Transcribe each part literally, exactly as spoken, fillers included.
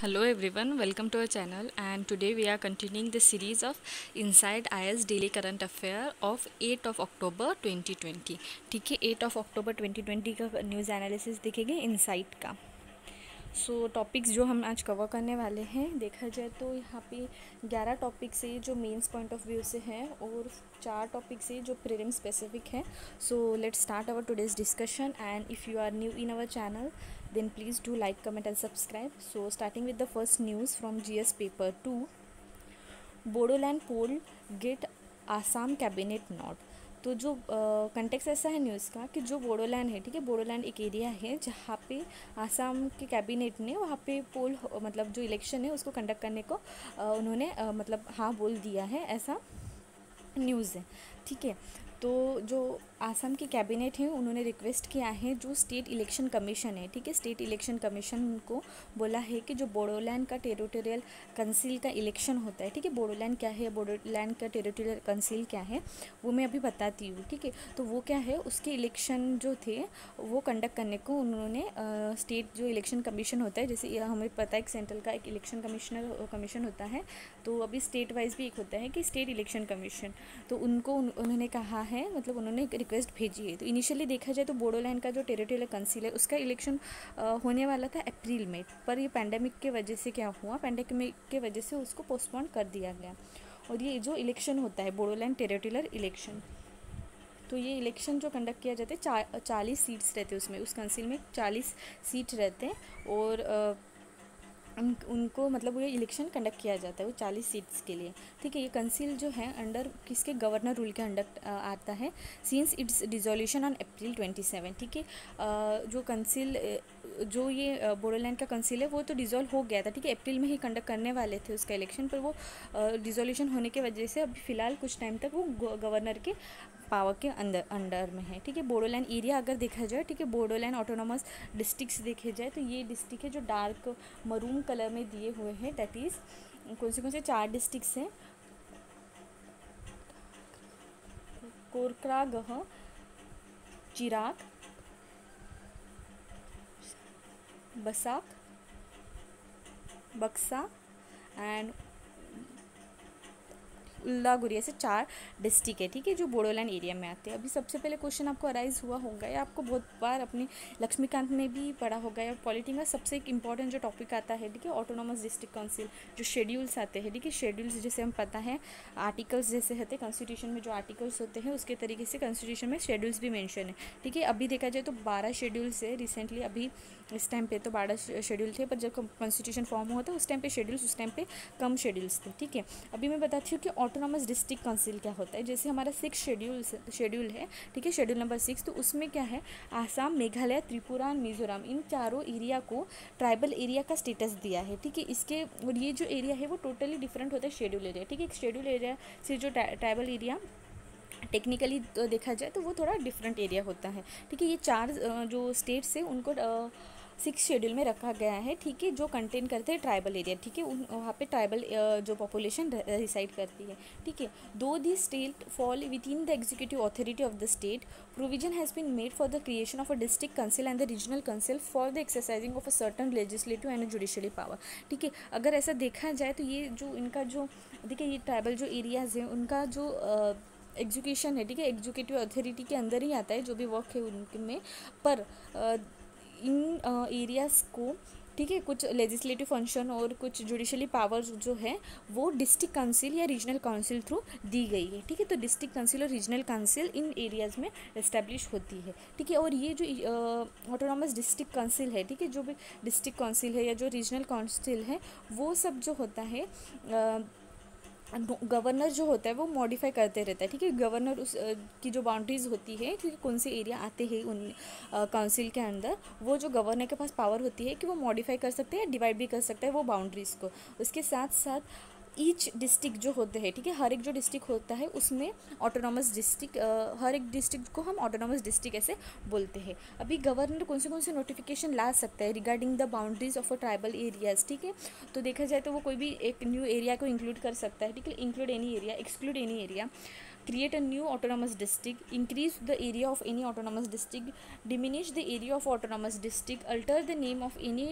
Hello everyone, welcome to our channel and today we are continuing the series of Inside I A S Daily Current Affair of eight of October twenty twenty। ठीक है, eight of October twenty twenty का news analysis देखेंगे Insight का। So so, topics जो हम आज cover करने वाले हैं, देखा जाए तो यहाँ पे ग्यारह टॉपिक से जो मेंस पॉइंट ऑफ व्यू से हैं और चार टॉपिक से जो प्रीलिम स्पेसिफिक है। So let's start our today's discussion and if you are new in our channel then please do like, comment and subscribe. So starting with the first news from G S paper two, Bodoland poll get Assam cabinet nod. तो जो context uh, ऐसा है news का कि जो बोडोलैंड है, ठीक है, बोडोलैंड एक एरिया है जहाँ पे आसाम के कैबिनेट ने वहाँ पे पोल मतलब जो इलेक्शन है उसको कंडक्ट करने को uh, उन्होंने uh, मतलब हाँ बोल दिया है, ऐसा न्यूज़ है। ठीक है, तो जो आसाम की कैबिनेट है उन्होंने रिक्वेस्ट किया है जो स्टेट इलेक्शन कमीशन है, ठीक है, स्टेट इलेक्शन कमीशन को बोला है कि जो बोडोलैंड का टेरिटोरियल कंसील का इलेक्शन होता है, ठीक है, बोडोलैंड क्या है, बोडोलैंड का टेरिटोरियल कंसील क्या है वो मैं अभी बताती हूँ। ठीक है, तो वो क्या है, उसके इलेक्शन जो थे वो कंडक्ट करने को उन्होंने स्टेट जो इलेक्शन कमीशन होता है, जैसे हमें पता है कि सेंट्रल का एक इलेक्शन कमिश्नर कमीशन होता है, तो अभी स्टेट वाइज भी एक होता है कि स्टेट इलेक्शन कमीशन, तो उनको उन, उन्होंने कहा है, मतलब उन्होंने रिक्वेस्ट भेजी है। तो इनिशियली देखा जाए तो बोडोलैंड का जो टेरिटोरियल कंसील है उसका इलेक्शन होने वाला था अप्रैल में, पर ये पैंडेमिक के वजह से क्या हुआ, पैंडेमिक के वजह से उसको पोस्टपोन कर दिया गया। और ये जो इलेक्शन होता है बोडोलैंड टेरिटोरियल इलेक्शन, तो ये इलेक्शन जो कंडक्ट किया जाता है चा, चालीस सीट्स रहते हैं उसमें, उस कंसील में चालीस सीट रहते हैं और आ, उन उनको मतलब ये इलेक्शन कंडक्ट किया जाता है वो चालीस सीट्स के लिए। ठीक है, ये कंसील जो है अंडर किसके, गवर्नर रूल के अंडर आता है since it's dissolution on April twenty seven. ठीक है, जो कंसील जो ये बोडोलैंड का कंसील है वो तो डिसॉल्व हो गया था, ठीक है, अप्रैल में ही कंडक्ट करने वाले थे उसका इलेक्शन, पर वो डिसोल्यूशन होने की वजह से अभी फ़िलहाल कुछ टाइम तक वो गवर्नर के पावर के अंदर अंडर में है। ठीक है, बोडोलैंड एरिया अगर देखा जाए, ठीक है, बोडोलैंड ऑटोनोमस डिस्ट्रिक्ट्स देखे जाए तो ये डिस्ट्रिक्ट है जो डार्क मरून कलर में दिए हुए हैं, दैट इज़ कौन से कौन से चार डिस्ट्रिक्ट्स हैं, कोरक्रागह, चिराग, बसाक, बक्सा एंड उल्लागुरी, ऐसे चार डिस्ट्रिक्ट है, ठीक है, जो बोडोलैंड एरिया में आते हैं। अभी सबसे पहले क्वेश्चन आपको अराइज हुआ होगा या आपको बहुत बार अपनी लक्ष्मीकांत में भी पढ़ा होगा या पॉलिटी का सबसे एक इंपॉर्टेंट जो टॉपिक आता है, ठीक है, ऑटोनोमस डिस्ट्रिक्ट काउंसिल जो शेड्यूल्स आते हैं, ठीक है, शेड्यूल्स जैसे हम पता है आर्टिकल्स जैसे होते हैं कॉन्स्टिट्यूशन में, जो आर्टिकल्स होते हैं उसके तरीके से कॉन्स्टिट्यूशन में शेड्यूल्स भी मेंशन है। ठीक है, अभी देखा जाए तो बारह शेड्यूल्स है रिसेंटली, अभी इस टाइम पे तो बारह शेड्यूल थे, पर जब कॉन्स्टिट्यूशन फॉर्म हुआ था उस टाइम पे शेड्यूल्स उस टाइम पे कम शेड्यूल्स थे। ठीक है, अभी मैं बताती हूँ कि ऑटोनॉमस डिस्ट्रिक्ट काउंसिल क्या होता है। जैसे हमारा सिक्स शेड्यूल शेड्यूल है, ठीक है, शेड्यूल नंबर सिक्स, तो उसमें क्या है, आसाम, मेघालय, त्रिपुरा और मिजोरम, इन चारों एरिया को ट्राइबल एरिया का स्टेटस दिया है। ठीक है, इसके और ये जो एरिया है वो टोटली डिफरेंट होता है शेड्यूल एरिया। ठीक है, शेड्यूल एरिया से जो ट्राइबल एरिया टेक्निकली तो देखा जाए तो वो थोड़ा डिफरेंट एरिया होता है। ठीक है, ये चार जो स्टेट्स हैं उनको सिक्स शेड्यूल में रखा गया है, ठीक है, जो कंटेन करते हैं ट्राइबल एरिया। ठीक है, वहाँ पे ट्राइबल जो पॉपुलेशन रिसाइड करती है। ठीक है, though the state fall within the executive authority of the state, provision has been made for the creation of a district council and the regional council for the exercising of a certain legislative and judiciary power. ठीक है, अगर ऐसा देखा जाए तो ये जो इनका जो देखिए ये ट्राइबल जो एरियाज़ हैं उनका जो एग्जीक्यूशन है, ठीक है, एग्जीक्यूटिव अथॉरिटी के अंदर ही आता है जो भी वर्क है उनमें, पर इन एरियाज़ को, ठीक है, कुछ लेजिस्लेटिव फंक्शन और कुछ जुडिशली पावर्स जो है वो डिस्ट्रिक्ट काउंसिल या रीजनल काउंसिल थ्रू दी गई है। ठीक है, तो डिस्ट्रिक्ट काउंसिल और रीजनल काउंसिल इन एरियाज़ में इस्टेब्लिश होती है। ठीक है, और ये जो ऑटोनॉमस डिस्ट्रिक्ट काउंसिल है, ठीक है, जो भी डिस्ट्रिक्ट काउंसिल है या जो रीजनल काउंसिल है वो सब जो होता है uh, गवर्नर जो होता है वो मॉडिफाई करते रहता है। ठीक है, गवर्नर उस की जो बाउंड्रीज होती है, ठीक है, कौन से एरिया आते हैं उन काउंसिल के अंदर, वो जो गवर्नर के पास पावर होती है कि वो मॉडिफाई कर सकते हैं, डिवाइड भी कर सकता है वो बाउंड्रीज़ को। उसके साथ साथ ईच डिस्ट्रिक्ट जो होते हैं, ठीक है, हर एक जो डिस्ट्रिक्ट होता है उसमें ऑटोनॉमस डिस्ट्रिक्ट, हर एक डिस्ट्रिक्ट को हम ऑटोनॉमस डिस्ट्रिक्ट ऐसे बोलते हैं। अभी गवर्नर कौन से कौन से नोटिफिकेशन ला सकता है regarding the boundaries of a tribal areas. ठीक है, तो देखा जाए तो वो कोई भी एक न्यू एरिया को इंक्लूड कर सकता है। ठीक है, include any area, exclude any area, create a new autonomous district, increase the area of any autonomous district, diminish the area of autonomous district, alter the name of any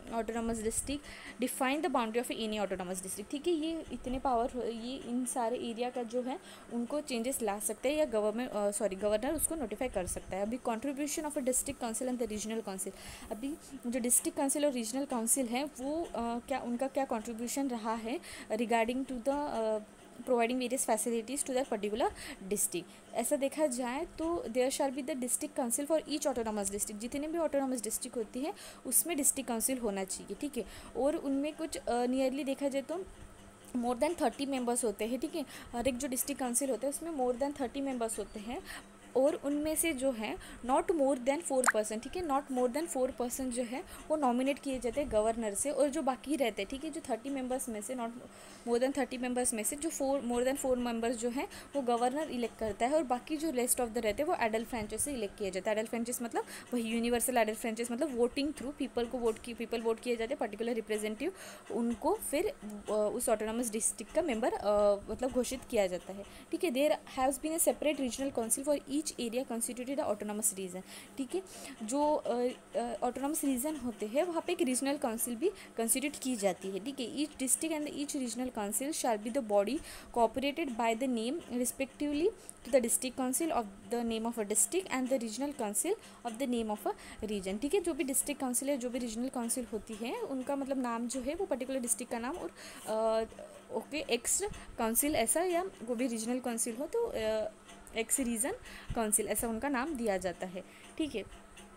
autonomous district, define the boundary of any autonomous district, ठीक है। ये इतने power, ये इन सारे area का जो है उनको चेंजेस ला सकते हैं या गवर्नमेंट सॉरी गवर्नर उसको नोटिफाई कर सकता है। अभी contribution of a district council and the regional council, अभी जो डिस्ट्रिक्ट काउंसिल और रीजनल काउंसिल है वो uh, क्या उनका क्या कंट्रीब्यूशन रहा है regarding to the providing various facilities to that particular district. ऐसा देखा जाए तो there shall be the district council for each autonomous district, जितने भी ऑटोनॉमस डिस्ट्रिक्ट होती है उसमें डिस्ट्रिक्ट काउंसिल होना चाहिए, ठीक है। और उनमें कुछ नियरली uh, देखा जाए तो मोर देन थर्टी मेंबर्स होते हैं, ठीक है। हर एक जो डिस्ट्रिक्ट काउंसिल होता है उसमें मोर देन थर्टी मेंबर्स होते हैं, और उनमें से जो है not more than four percent, ठीक है, not more than four percent जो है वो नॉमिनेट किए जाते हैं गवर्नर से, और जो बाकी रहते हैं, ठीक है, जो थर्टी मेंबर्स में से not more than thirty members में से जो four more than four members जो है वो गवर्नर इलेक्ट करता है, और बाकी जो रेस्ट ऑफ द रहते हैं वो एडल्ट फ्रेंचाइज से इलेक्ट किया जाता है। एडल्ट फ्रेंचाइज मतलब वही यूनिवर्सल एडल्ट फ्रेंचाइज, मतलब वोटिंग थ्रू पीपल को वोट की पीपल वोट किए जाते हैं, पर्टिकुलर रिप्रेजेंटेटिव उनको फिर उस ऑटोनॉमस डिस्ट्रिक्ट का मेंबर मतलब घोषित किया जाता है, ठीक है। There has been a separate regional council for each area constituted autonomous region, ठीक है। जो ऑटोनॉमस रीजन होते हैं वहाँ पे एक रीजनल काउंसिल भी कंस्टिट्यूट की जाती है, ठीक है। Each district and each regional council shall be the body cooperated by the name respectively to the district council of the name of a district and the regional council of the name of a region, ठीक है। जो भी district council है, जो भी regional council होती है, उनका मतलब नाम जो है वो पर्टिकुलर डिस्ट्रिक्ट का नाम, और ओके एक्स काउंसिल ऐसा, या वो भी रीजनल काउंसिल हो तो एक्स रीजन काउंसिल ऐसा उनका नाम दिया जाता है, ठीक है।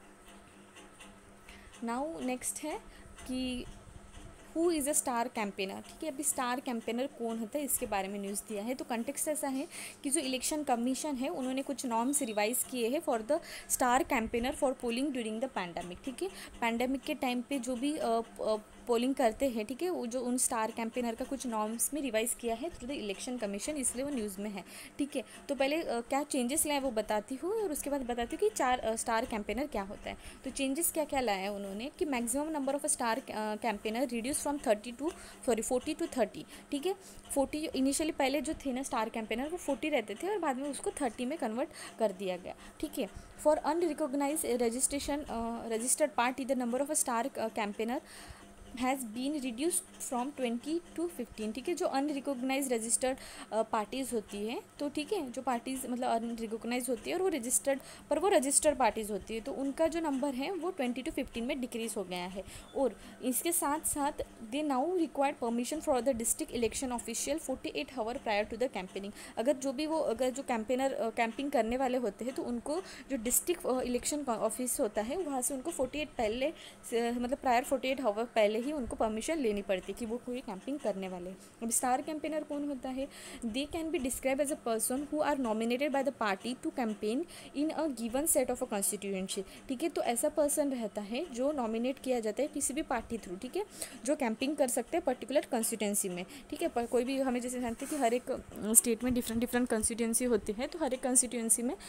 नाउ नेक्स्ट है कि who is a star campaigner, ठीक है। अभी स्टार कैंपेनर कौन होता है इसके बारे में न्यूज़ दिया है। तो कंटेक्स्ट ऐसा है कि जो इलेक्शन कमीशन है उन्होंने कुछ नॉर्म्स रिवाइज किए हैं for the star campaigner for polling during the pandemic, ठीक है। पैंडेमिक के टाइम पे जो भी uh, uh, पोलिंग करते हैं, ठीक है, वो जो उन स्टार कैंपेनर का कुछ नॉर्म्स में रिवाइज किया है थ्रू द इलेक्शन कमीशन, इसलिए वो न्यूज़ में है, ठीक है। तो पहले uh, क्या चेंजेस लाए वो बताती हूँ, और उसके बाद बताती हूँ कि चार स्टार uh, कैंपेनर क्या होता है। तो चेंजेस क्या क्या लाया है उन्होंने कि maximum number of star campaigner reduce from thirty to sorry forty to thirty, ठीक है। फोर्टी इनिशियली पहले जो थे ना स्टार कैंपेनर वो फोर्टी रहते थे, और बाद में उसको थर्टी में कन्वर्ट कर दिया गया, ठीक है। For unrecognise registration registered party the number of star campaigner has been reduced from twenty to fifteen, ठीक है। जो अनरिकॉग्नाइज रजिस्टर्ड पार्टीज़ होती है, तो ठीक है, जो पार्टीज़ मतलब अनरिकॉग्नाइज होती है और वो रजिस्टर्ड पर वो रजिस्टर्ड पार्टीज़ होती है, तो उनका जो नंबर है वो ट्वेंटी टू फिफ्टीन में डिक्रीज़ हो गया है। और इसके साथ साथ they now required permission for the district election official forty eight hour prior to the campaigning. अगर जो भी वो अगर जो कैंपेनर कैंपिंग करने वाले होते हैं तो उनको जो डिस्ट्रिक्ट इलेक्शन ऑफिस होता है वहाँ से उनको फोर्टी एट पहले मतलब प्रायर फोर्टी एट आवर पहले ही उनको परमिशन लेनी पड़ती कि वो कोई कैंपिंग करने वाले। अब स्टार कैंपेनर कौन होता है? They can be describe as a person who are nominated by the party to campaign in a given set of a constituency, ठीक है। तो ऐसा पर्सन रहता है जो नॉमिनेट किया जाता है किसी भी पार्टी थ्रू, ठीक है, जो कैंपिंग कर सकते हैं पर्टिकुलर कॉन्स्टिट्यूएंसी में, ठीक है। पर कोई भी हमें जैसे जानते हैं कि हर एक स्टेट में डिफरेंट डिफरेंट कॉन्स्टिट्यूएंसी होती है, तो हर एक कॉन्स्टिट्यूएंसी में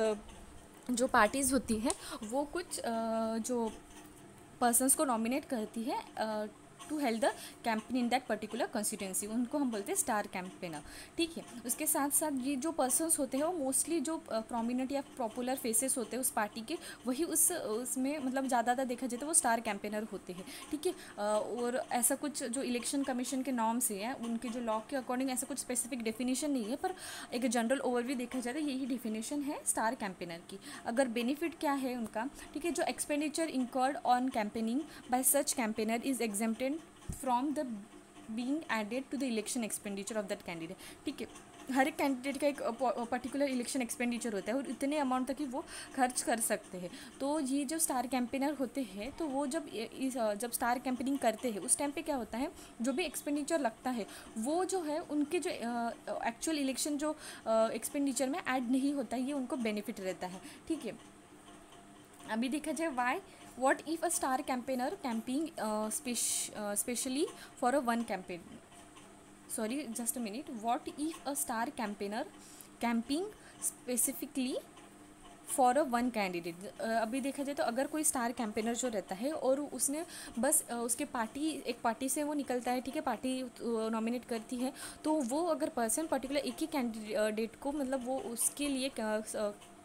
जो पार्टीज़ होती है वो कुछ जो पर्सन्स को नॉमिनेट करती है to held the campaign in that particular constituency, उनको हम बोलते हैं स्टार कैंपेनर, ठीक है। उसके साथ साथ ये जो पर्सन्स होते हैं वो मोस्टली जो प्रोमिनेंट या पॉपुलर फेसेस होते हैं उस पार्टी के, वही उस उसमें मतलब ज़्यादातर देखा जाए तो वो स्टार कैंपेनर होते हैं, ठीक है। और ऐसा कुछ जो इलेक्शन कमीशन के नॉर्म्स है उनके जो लॉ के अकॉर्डिंग ऐसा कुछ स्पेसिफिक डेफिनेशन नहीं है, पर एक जनरल ओवरव्यू देखा जाए तो यही डेफिनेशन है स्टार कैंपेनर की। अगर बेनिफिट क्या है उनका, ठीक है, जो expenditure incurred on campaigning by such campaigner is exempted from the being added to the election expenditure of that candidate, ठीक है। हर एक कैंडिडेट का एक पर्टिकुलर इलेक्शन एक्सपेंडिचर होता है और इतने अमाउंट तक ही वो खर्च कर सकते हैं। तो ये जो स्टार कैंपेनर होते हैं तो वो जब इस जब स्टार कैंपेनिंग करते हैं उस टाइम पे क्या होता है, जो भी एक्सपेंडिचर लगता है वो जो है उनके जो एक्चुअल इलेक्शन जो एक्सपेंडिचर में ऐड नहीं होता है, ये उनको बेनिफिट रहता है, ठीक है। अभी देखा जाए why what if a star campaigner camping uh, spec- uh, specially for a one campaign sorry just a minute what if a star campaigner camping specifically for a one candidate. अभी देखा जाए तो अगर कोई स्टार कैंपेनर जो रहता है और उसने बस uh, उसके पार्टी एक पार्टी से वो निकलता है, ठीक है, पार्टी नॉमिनेट uh, करती है, तो वो अगर पर्सन पर्टिकुलर एक ही कैंडिडेट को मतलब वो उसके लिए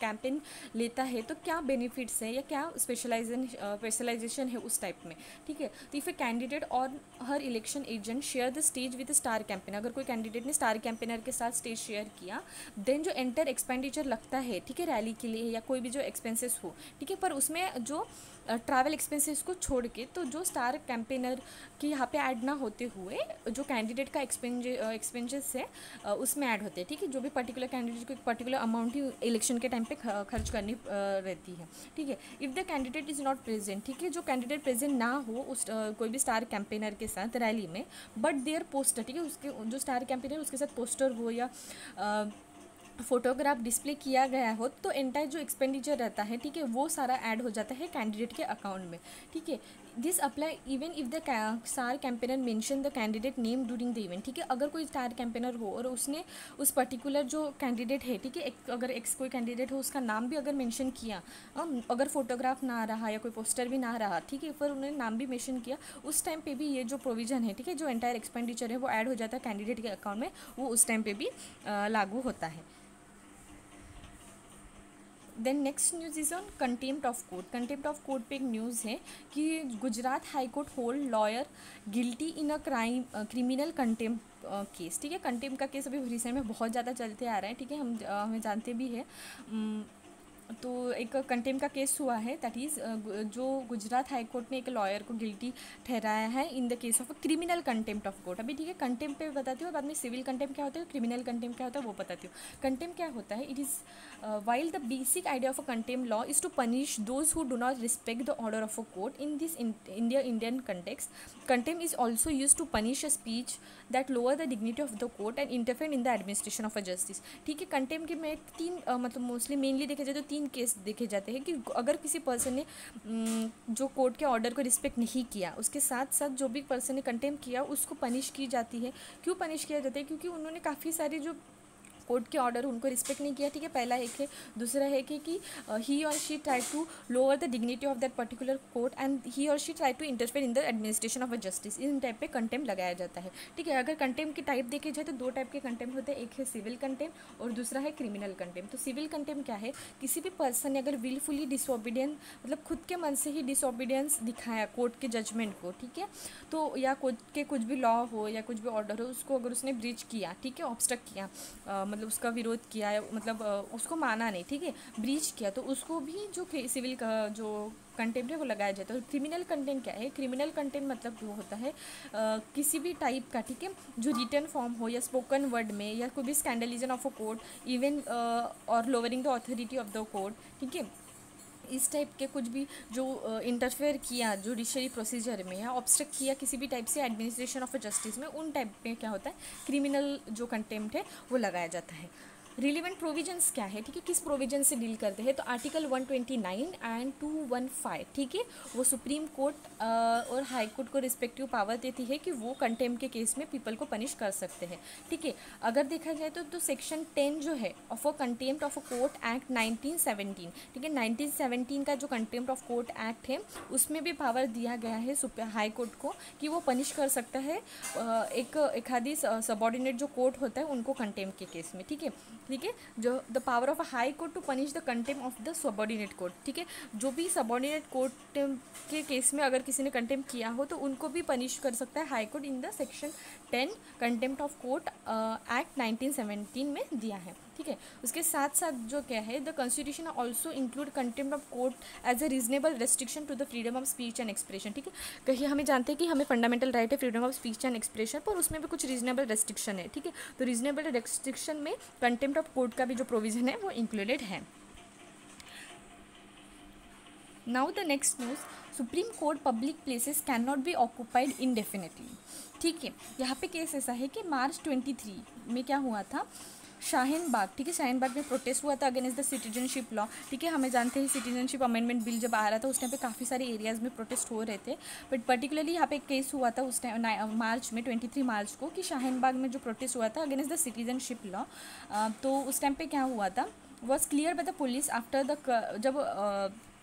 कैंपेन लेता है तो क्या बेनिफिट्स है या क्या स्पेशलाइजेशन स्पेशलाइजेशन है उस टाइप में, ठीक है। तो if a candidate or her election agent share the stage with star campaigner, अगर कोई कैंडिडेट ने स्टार कैंपेनर के साथ स्टेज शेयर किया, देन जो एंटर एक्सपेंडिचर लगता है, ठीक है, रैली के लिए या कोई भी जो एक्सपेंसेस हो, ठीक है, पर उसमें जो ट्रैवल एक्सपेंसेस को छोड़ के तो जो स्टार कैंपेनर की यहाँ पे ऐड ना होते हुए जो कैंडिडेट का एक्सपेंज एक्सपेंसेस है अ, उसमें ऐड होते हैं, ठीक है। जो भी पर्टिकुलर कैंडिडेट को एक पर्टिकुलर अमाउंट ही इलेक्शन के टाइम पे ख- खर्च करनी अ, रहती है, ठीक है। If the candidate is not present, ठीक है, जो कैंडिडेट प्रेजेंट ना हो उस अ, कोई भी स्टार कैंपेनर के साथ रैली में, बट देयर पोस्टर, ठीक है, उसके जो स्टार कैंपेनर उसके साथ पोस्टर हो या अ, फोटोग्राफ डिस्प्ले किया गया हो, तो एंटायर जो एक्सपेंडिचर रहता है, ठीक है, वो सारा ऐड हो जाता है कैंडिडेट के अकाउंट में, ठीक है। This apply even if the star campaigner mention the candidate name during the event, ठीक है। अगर कोई स्टार कैंपेनर हो और उसने उस पर्टिकुलर जो कैंडिडेट है, ठीक है, एक, अगर एक्स कोई कैंडिडेट हो उसका नाम भी अगर मेंशन किया, अम, अगर फोटोग्राफ ना रहा या कोई पोस्टर भी ना रहा, ठीक है, फिर उन्होंने नाम भी मेंशन किया, उस टाइम पे भी ये जो प्रोविजन है, ठीक है, जो एंटायर एक्सपेंडिचर है वो ऐड हो जाता है कैंडिडेट के अकाउंट में, वो उस टाइम पे भी अ, लागू होता है। Then next news is on contempt of court. Contempt of court पे एक न्यूज़ है कि Gujarat high court hold lawyer guilty in a crime criminal contempt case, ठीक है। कंटेम्प्ट का केस अभी रिसेंट में बहुत ज़्यादा चलते आ रहा है, ठीक है, हम अ, हमें जानते भी है। उम, तो एक कंटेम्प्ट का केस हुआ है, दैट इज़ जो गुजरात हाई कोर्ट ने एक लॉयर को गिल्टी ठहराया है in the case of a criminal contempt of court. अभी ठीक है, कंटेम्प्ट पे बताती हूँ, बाद में सिविल कंटेम्प्ट क्या होता है, क्रिमिनल कंटेम्प्ट क्या होता है वो बताती हूँ। कंटेम्प्ट क्या होता है, it is while the basic idea of a contempt law is to punish those who do not respect the order of a court in this India Indian context, contempt is also use to punish a speech that lower the dignity of the court and interfere in the administration of a justice, ठीक है। Contempt के में तीन अ, मतलब mostly mainly देखे जाए तो तीन केस देखे जाते हैं कि अगर किसी पर्सन ने अम, जो कोर्ट के ऑर्डर को रिस्पेक्ट नहीं किया, उसके साथ साथ जो भी पर्सन ने कंटेम्प्ट किया उसको पनिश की जाती है। क्यों पनिश किया जाता है, क्योंकि उन्होंने काफ़ी सारी जो कोर्ट के ऑर्डर उनको रिस्पेक्ट नहीं किया, ठीक है, पहला एक है। दूसरा है कि कि he or she try to lower the dignity of that particular court and he or she try to interfere in the administration of a justice, इन टाइप पे कंटेम्प्ट लगाया जाता है, ठीक है। अगर कंटेम्प्ट की टाइप देखे जाए तो दो टाइप के कंटेम्प्ट होते हैं, एक है सिविल कंटेम्प्ट और दूसरा है क्रिमिनल कंटेम्प्ट। तो सिविल कंटेम्प्ट क्या है, किसी भी पर्सन ने अगर विलफुली डिसओबीडियंट, मतलब खुद के मन से ही डिसओबीडियंस दिखाया कोर्ट के जजमेंट को, ठीक है, तो या कोर्ट के कुछ भी लॉ हो या कुछ भी ऑर्डर हो उसको अगर उसने ब्रीच किया, ठीक है, ऑब्स्ट्रक्ट किया, अ, मतलब उसका विरोध किया है, मतलब अ, उसको माना नहीं, ठीक है, ब्रीच किया, तो उसको भी जो सिविल का जो कंटेम्प्ट है वो लगाया जाता है। और क्रिमिनल कंटेम्प्ट क्या है, क्रिमिनल कंटेम्प्ट मतलब वो होता है अ, किसी भी टाइप का, ठीक है, जो रिटर्न फॉर्म हो या स्पोकन वर्ड में या कोई भी scandalisation of a court even or lowering the authority of the court, ठीक है, इस टाइप के कुछ भी जो इंटरफेयर किया जुडिशरी प्रोसीजर में या ऑब्स्ट्रक्ट किया किसी भी टाइप से एडमिनिस्ट्रेशन ऑफ जस्टिस में, उन टाइप में क्या होता है, क्रिमिनल जो कंटेम्प्ट है वो लगाया जाता है। रिलीवेंट प्रोविजंस क्या है, ठीक है, किस प्रोविजन से डील करते हैं, तो article one twenty nine and two one five, ठीक है, वो सुप्रीम कोर्ट और हाई कोर्ट को रिस्पेक्टिव पावर देती है कि वो कंटेम्प्ट के केस में पीपल को पनिश कर सकते हैं, ठीक है। अगर देखा जाए तो, तो सेक्शन टेन जो है of a contempt of a court act nineteen seventeen, ठीक है, नाइनटीन सेवनटीन का जो कंटेम्प्ट ऑफ कोर्ट एक्ट है उसमें भी पावर दिया गया है हाई कोर्ट को कि वो पनिश कर सकता है अ, एक एक आदि सबॉर्डिनेट जो कोर्ट होता है उनको कंटेम्प्ट के केस में, ठीक है, ठीक है, जो the power of a high court to punish the contempt of the subordinate court, ठीक है, जो भी सबॉर्डिनेट कोर्ट के केस में अगर किसी ने कंटेम्प्ट किया हो तो उनको भी पनिश कर सकता है high court in the section ten contempt of court act nineteen seventeen में दिया है, ठीक है। उसके साथ साथ जो क्या है, the constitution also include contempt of court as a reasonable restriction to the freedom of speech and expression, ठीक है। कहीं हमें जानते हैं कि हमें फंडामेंटल राइट है freedom of speech and expression, पर उसमें भी कुछ रीजनेबल रेस्ट्रिक्शन है, ठीक है। तो रीजनेबल रेस्ट्रिक्शन में कंटेम्प्ट ऑफ कोर्ट का भी जो प्रोविजन है वो इंक्लूडेड है। Now the next news, supreme court public places can not be occupied indefinitely, ठीक है। यहाँ पे केस ऐसा है कि मार्च ट्वेंटी थ्री में क्या हुआ था, शाहीन बाग, ठीक है, शाहीन बाग में प्रोटेस्ट हुआ था अगेंस्ट द सिटीजनशिप लॉ, ठीक है। हमें जानते हैं सिटीजनशिप अमेंडमेंट बिल जब आ रहा था उस टाइम पे काफ़ी सारे एरियाज़ में प्रोटेस्ट हो रहे थे, बट पर्टिकुलरली यहाँ पे एक केस हुआ था उस टाइम मार्च में ट्वेंटी थ्री मार्च को कि शाहीन बाग में जो प्रोटेस्ट हुआ था अगेंस्ट द सिटीजनशिप लॉ, तो उस टाइम पे क्या हुआ था, was clear by the police after the जब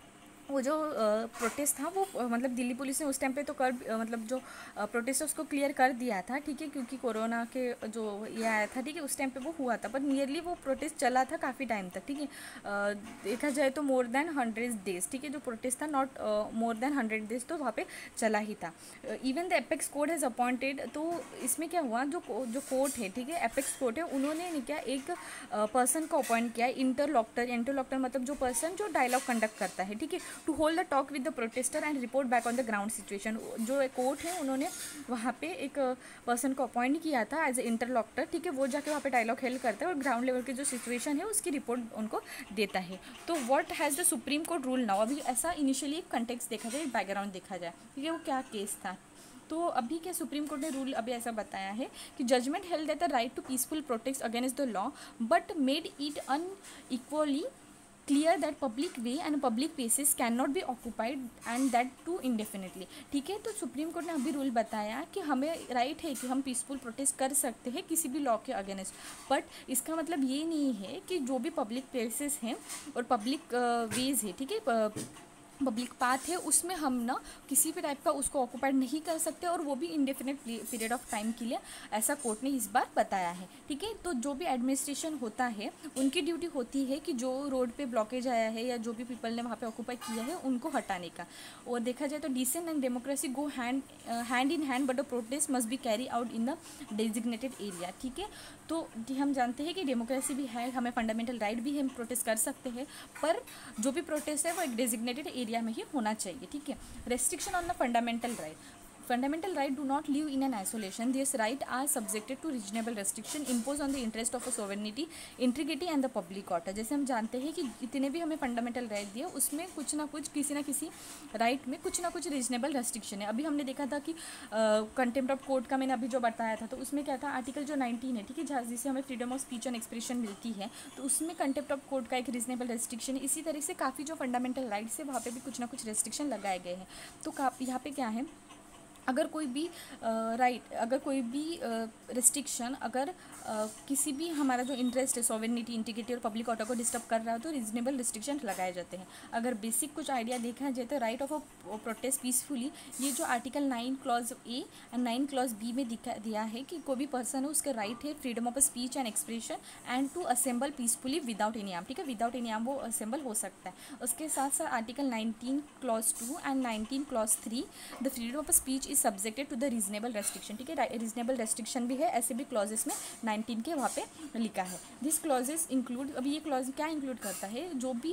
वो जो प्रोटेस्ट था वो अ, मतलब दिल्ली पुलिस ने उस टाइम पे तो कर अ, मतलब जो प्रोटेस्ट उसको क्लियर कर दिया था, ठीक है, क्योंकि कोरोना के जो ये आया था, ठीक है, उस टाइम पे वो हुआ था, पर नियरली वो प्रोटेस्ट चला था काफ़ी टाइम तक, ठीक है। अ, देखा जाए तो मोर देन हंड्रेड डेज, ठीक है, जो प्रोटेस्ट था not more than hundred days तो वहाँ पे चला ही था। Even the apex court has appointed, तो इसमें क्या हुआ, जो जो कोर्ट है, ठीक है, एपेक्स कोर्ट है, उन्होंने नहीं क्या एक पर्सन को अपॉइंट किया, इंटरलॉक्टर। इंटरलॉक्टर मतलब जो पर्सन जो डायलॉग कंडक्ट करता है, ठीक है, to hold the talk with the protester and report back on the ground situation. जो कोर्ट है उन्होंने वहाँ पे एक पर्सन को अपॉइंट किया था एज ए इंटरलॉक्टर, ठीक है, वो जाके वहाँ पे डायलॉग हेल्ड करता है और ग्राउंड लेवल की जो सिचुएशन है उसकी रिपोर्ट उनको देता है। तो what has the supreme court rule now, अभी ऐसा इनिशियली एक कंटेक्स्ट देखा जाए, बैकग्राउंड देखा जाए, ठीक है, वो क्या केस था। तो अभी क्या सुप्रीम कोर्ट ने रूल अभी ऐसा बताया है कि judgment held that the right to peaceful protest against the law but made it unequally clear that public way and public places can not be occupied and that too indefinitely, ठीक है। तो supreme court ने अभी rule बताया कि हमें right है कि हम पीसफुल प्रोटेस्ट कर सकते हैं किसी भी लॉ के अगेंस्ट, बट इसका मतलब ये नहीं है कि जो भी पब्लिक प्लेसेस हैं और पब्लिक वेज है, ठीक है, पब्लिक पाथ है, उसमें हम ना किसी भी टाइप का उसको ऑक्यूपाइड नहीं कर सकते, और वो भी इंडेफिनिट पीरियड ऑफ टाइम के लिए, ऐसा कोर्ट ने इस बार बताया है, ठीक है। तो जो भी एडमिनिस्ट्रेशन होता है उनकी ड्यूटी होती है कि जो रोड पे ब्लॉकेज आया है या जो भी पीपल ने वहाँ पे ऑक्यूपाई किया है उनको हटाने का। और देखा जाए तो dissent and democracy go hand hand in hand, but a protest must be carry out in the designated area, ठीक है। तो हम जानते हैं कि डेमोक्रेसी भी है, हमें फंडामेंटल राइट भी है, हम प्रोटेस्ट कर सकते हैं, पर जो भी प्रोटेस्ट है वो एक डेजिग्नेटेड एरिया में ही होना चाहिए, ठीक है। Restriction on the fundamental right, fundamental right do not live in an isolation. These rights are subjected to reasonable restriction imposed on the interest of a sovereignty, integrity and the public order. जैसे हम जानते हैं कि जितने भी हमें fundamental right दिए उसमें कुछ ना कुछ किसी ना किसी राइट में कुछ ना कुछ रीजनेबल रेस्ट्रिक्शन है। अभी हमने देखा था कि कंटेम्प्ट ऑफ कोर्ट का मैंने अभी जो बताया था, तो उसमें क्या था, आर्टिकल जो नाइनटीन है, ठीक है, जहाँ जिससे हमें freedom of speech and expression मिलती है, तो उसमें कंटेम्प्ट ऑफ कोर्ट का एक रीजनेबल रेस्ट्रिक्शन है। इसी तरह से काफ़ी जो फंडामेंटल राइट्स है वहाँ पे भी कुछ ना कुछ रेस्ट्रिक्शन लगाए गए हैं। तो यहाँ पे क्या है, अगर कोई भी राइट uh, right, अगर कोई भी रिस्ट्रिक्शन uh, अगर uh, किसी भी हमारा जो इंटरेस्ट है, सॉवरेनिटी, इंटीग्रिटी और पब्लिक ऑर्डर को डिस्टर्ब कर रहा है, तो रीजनेबल रिस्ट्रिक्शन लगाए जाते हैं। अगर बेसिक कुछ आइडिया देखा जाए तो right of a protest peacefully, ये जो article nine clause A and nine clause B में दिखा दिया है कि कोई भी पर्सन है उसका राइट है freedom of speech and expression and to assemble peacefully without any arm, ठीक है, विदाउट एनी आर्म वो असेंबल हो सकता है। उसके साथ साथ article nineteen clause two and nineteen clause three, the freedom of speech is subjected to the reasonable restriction, ठीक है, रीजनेबल रेस्ट्रिक्शन भी है, ऐसे भी क्लॉजेस में नाइनटीन के वहाँ पे लिखा है। दिस क्लॉजेस इंक्लूड, अभी ये क्लॉज क्या इंक्लूड करता है, जो भी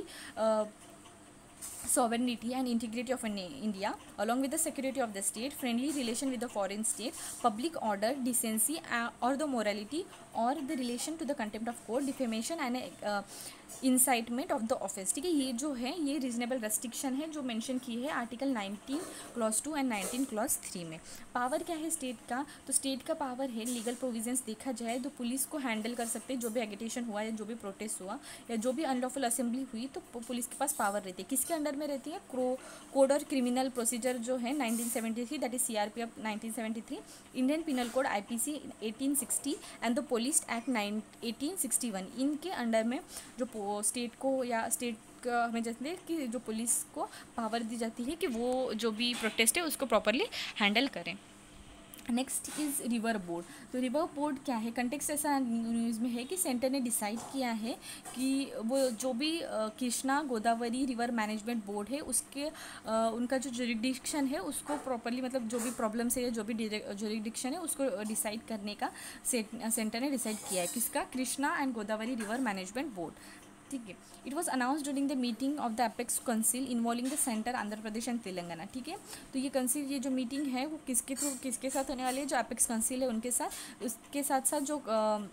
sovereignty and integrity of an India along with the security of the state, friendly relation with the foreign state, public order, decency uh, or the morality or the relation to the contempt of court, defamation and uh, incitement of the office, ठीक है, ये जो है ये reasonable restriction है जो mention की है article nineteen clause two and nineteen clause three में। पावर क्या है स्टेट का, तो स्टेट का पावर है लीगल प्रोविजंस देखा जाए तो पुलिस को हैंडल कर सकते हैं, जो भी एगिटेशन हुआ या जो भी प्रोटेस्ट हुआ या जो भी अनलॉफुल असेंबली हुई तो पुलिस के पास पावर रहती है। किसके अंडर में रहती है, कोड और क्रिमिनल प्रोसीजर जो है nineteen seventy three, that is C R P F nineteen seventy three, Indian penal code I P C eighteen sixty and the police act nine eighteen sixty one, इनके under में जो state को या state का हमें जैसे कि जो पुलिस को पावर दी जाती है कि वो जो भी प्रोटेस्ट है उसको प्रॉपरली हैंडल करें। Next is river board. तो रिवर बोर्ड क्या है, कंटेक्स्ट ऐसा न्यूज़ में है कि सेंटर ने डिसाइड किया है कि वो जो भी Krishna Godavari river management board है उसके आ, उनका जो जुरिडिक्शन है उसको प्रॉपरली, मतलब जो भी प्रॉब्लम्स है या जो भी जुरिडिक्शन है उसको डिसाइड करने का सेंटर ने डिसाइड किया है। किसका, Krishna and Godavari river management board, ठीक है। It was announce during the meeting of the apex council involving the centre Andhra Pradesh and Telangana, ठीक है। तो ये काउंसिल, ये जो मीटिंग है वो किसके थ्रू किसके साथ होने वाली है, जो एपेक्स काउंसिल है उनके साथ, उसके साथ साथ जो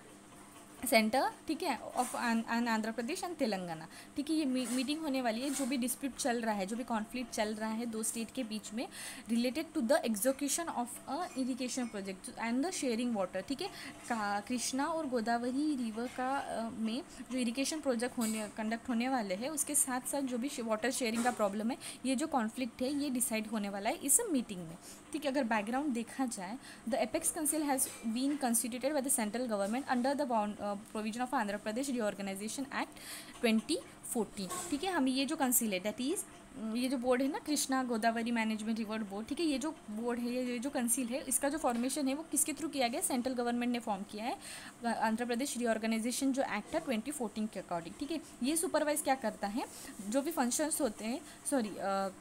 सेंटर, ठीक है, of and Andhra Pradesh and Telangana, ठीक है, ये मीटिंग होने वाली है। जो भी डिस्प्यूट चल रहा है, जो भी कॉन्फ्लिक्ट चल रहा है दो स्टेट के बीच में related to the execution of a irrigation project and the sharing water, ठीक है, कृष्णा और गोदावरी रिवर का आ, में जो इरिगेशन प्रोजेक्ट होने कंडक्ट होने वाले हैं उसके साथ साथ जो भी वाटर शेयरिंग का प्रॉब्लम है, ये जो कॉन्फ्लिक्ट है ये डिसाइड होने वाला है इस मीटिंग में, ठीक है। अगर बैकग्राउंड देखा जाए, the apex council has been constituted by the central government under the provision of Andhra Pradesh reorganisation act twenty fourteen, ठीक है। हम ये जो काउंसिल है दैट इज ये जो बोर्ड है ना, Krishna Godavari management river board, ठीक है, ये जो बोर्ड है, ये जो कंसील है, इसका जो फॉर्मेशन है वो किसके थ्रू किया गया, सेंट्रल गवर्नमेंट ने फॉर्म किया है आंध्र प्रदेश रीऑर्गेनाइजेशन जो एक्ट है ट्वेंटी फोर्टीन के अकॉर्डिंग, ठीक है। ये सुपरवाइज क्या करता है, जो भी फंक्शंस होते हैं, सॉरी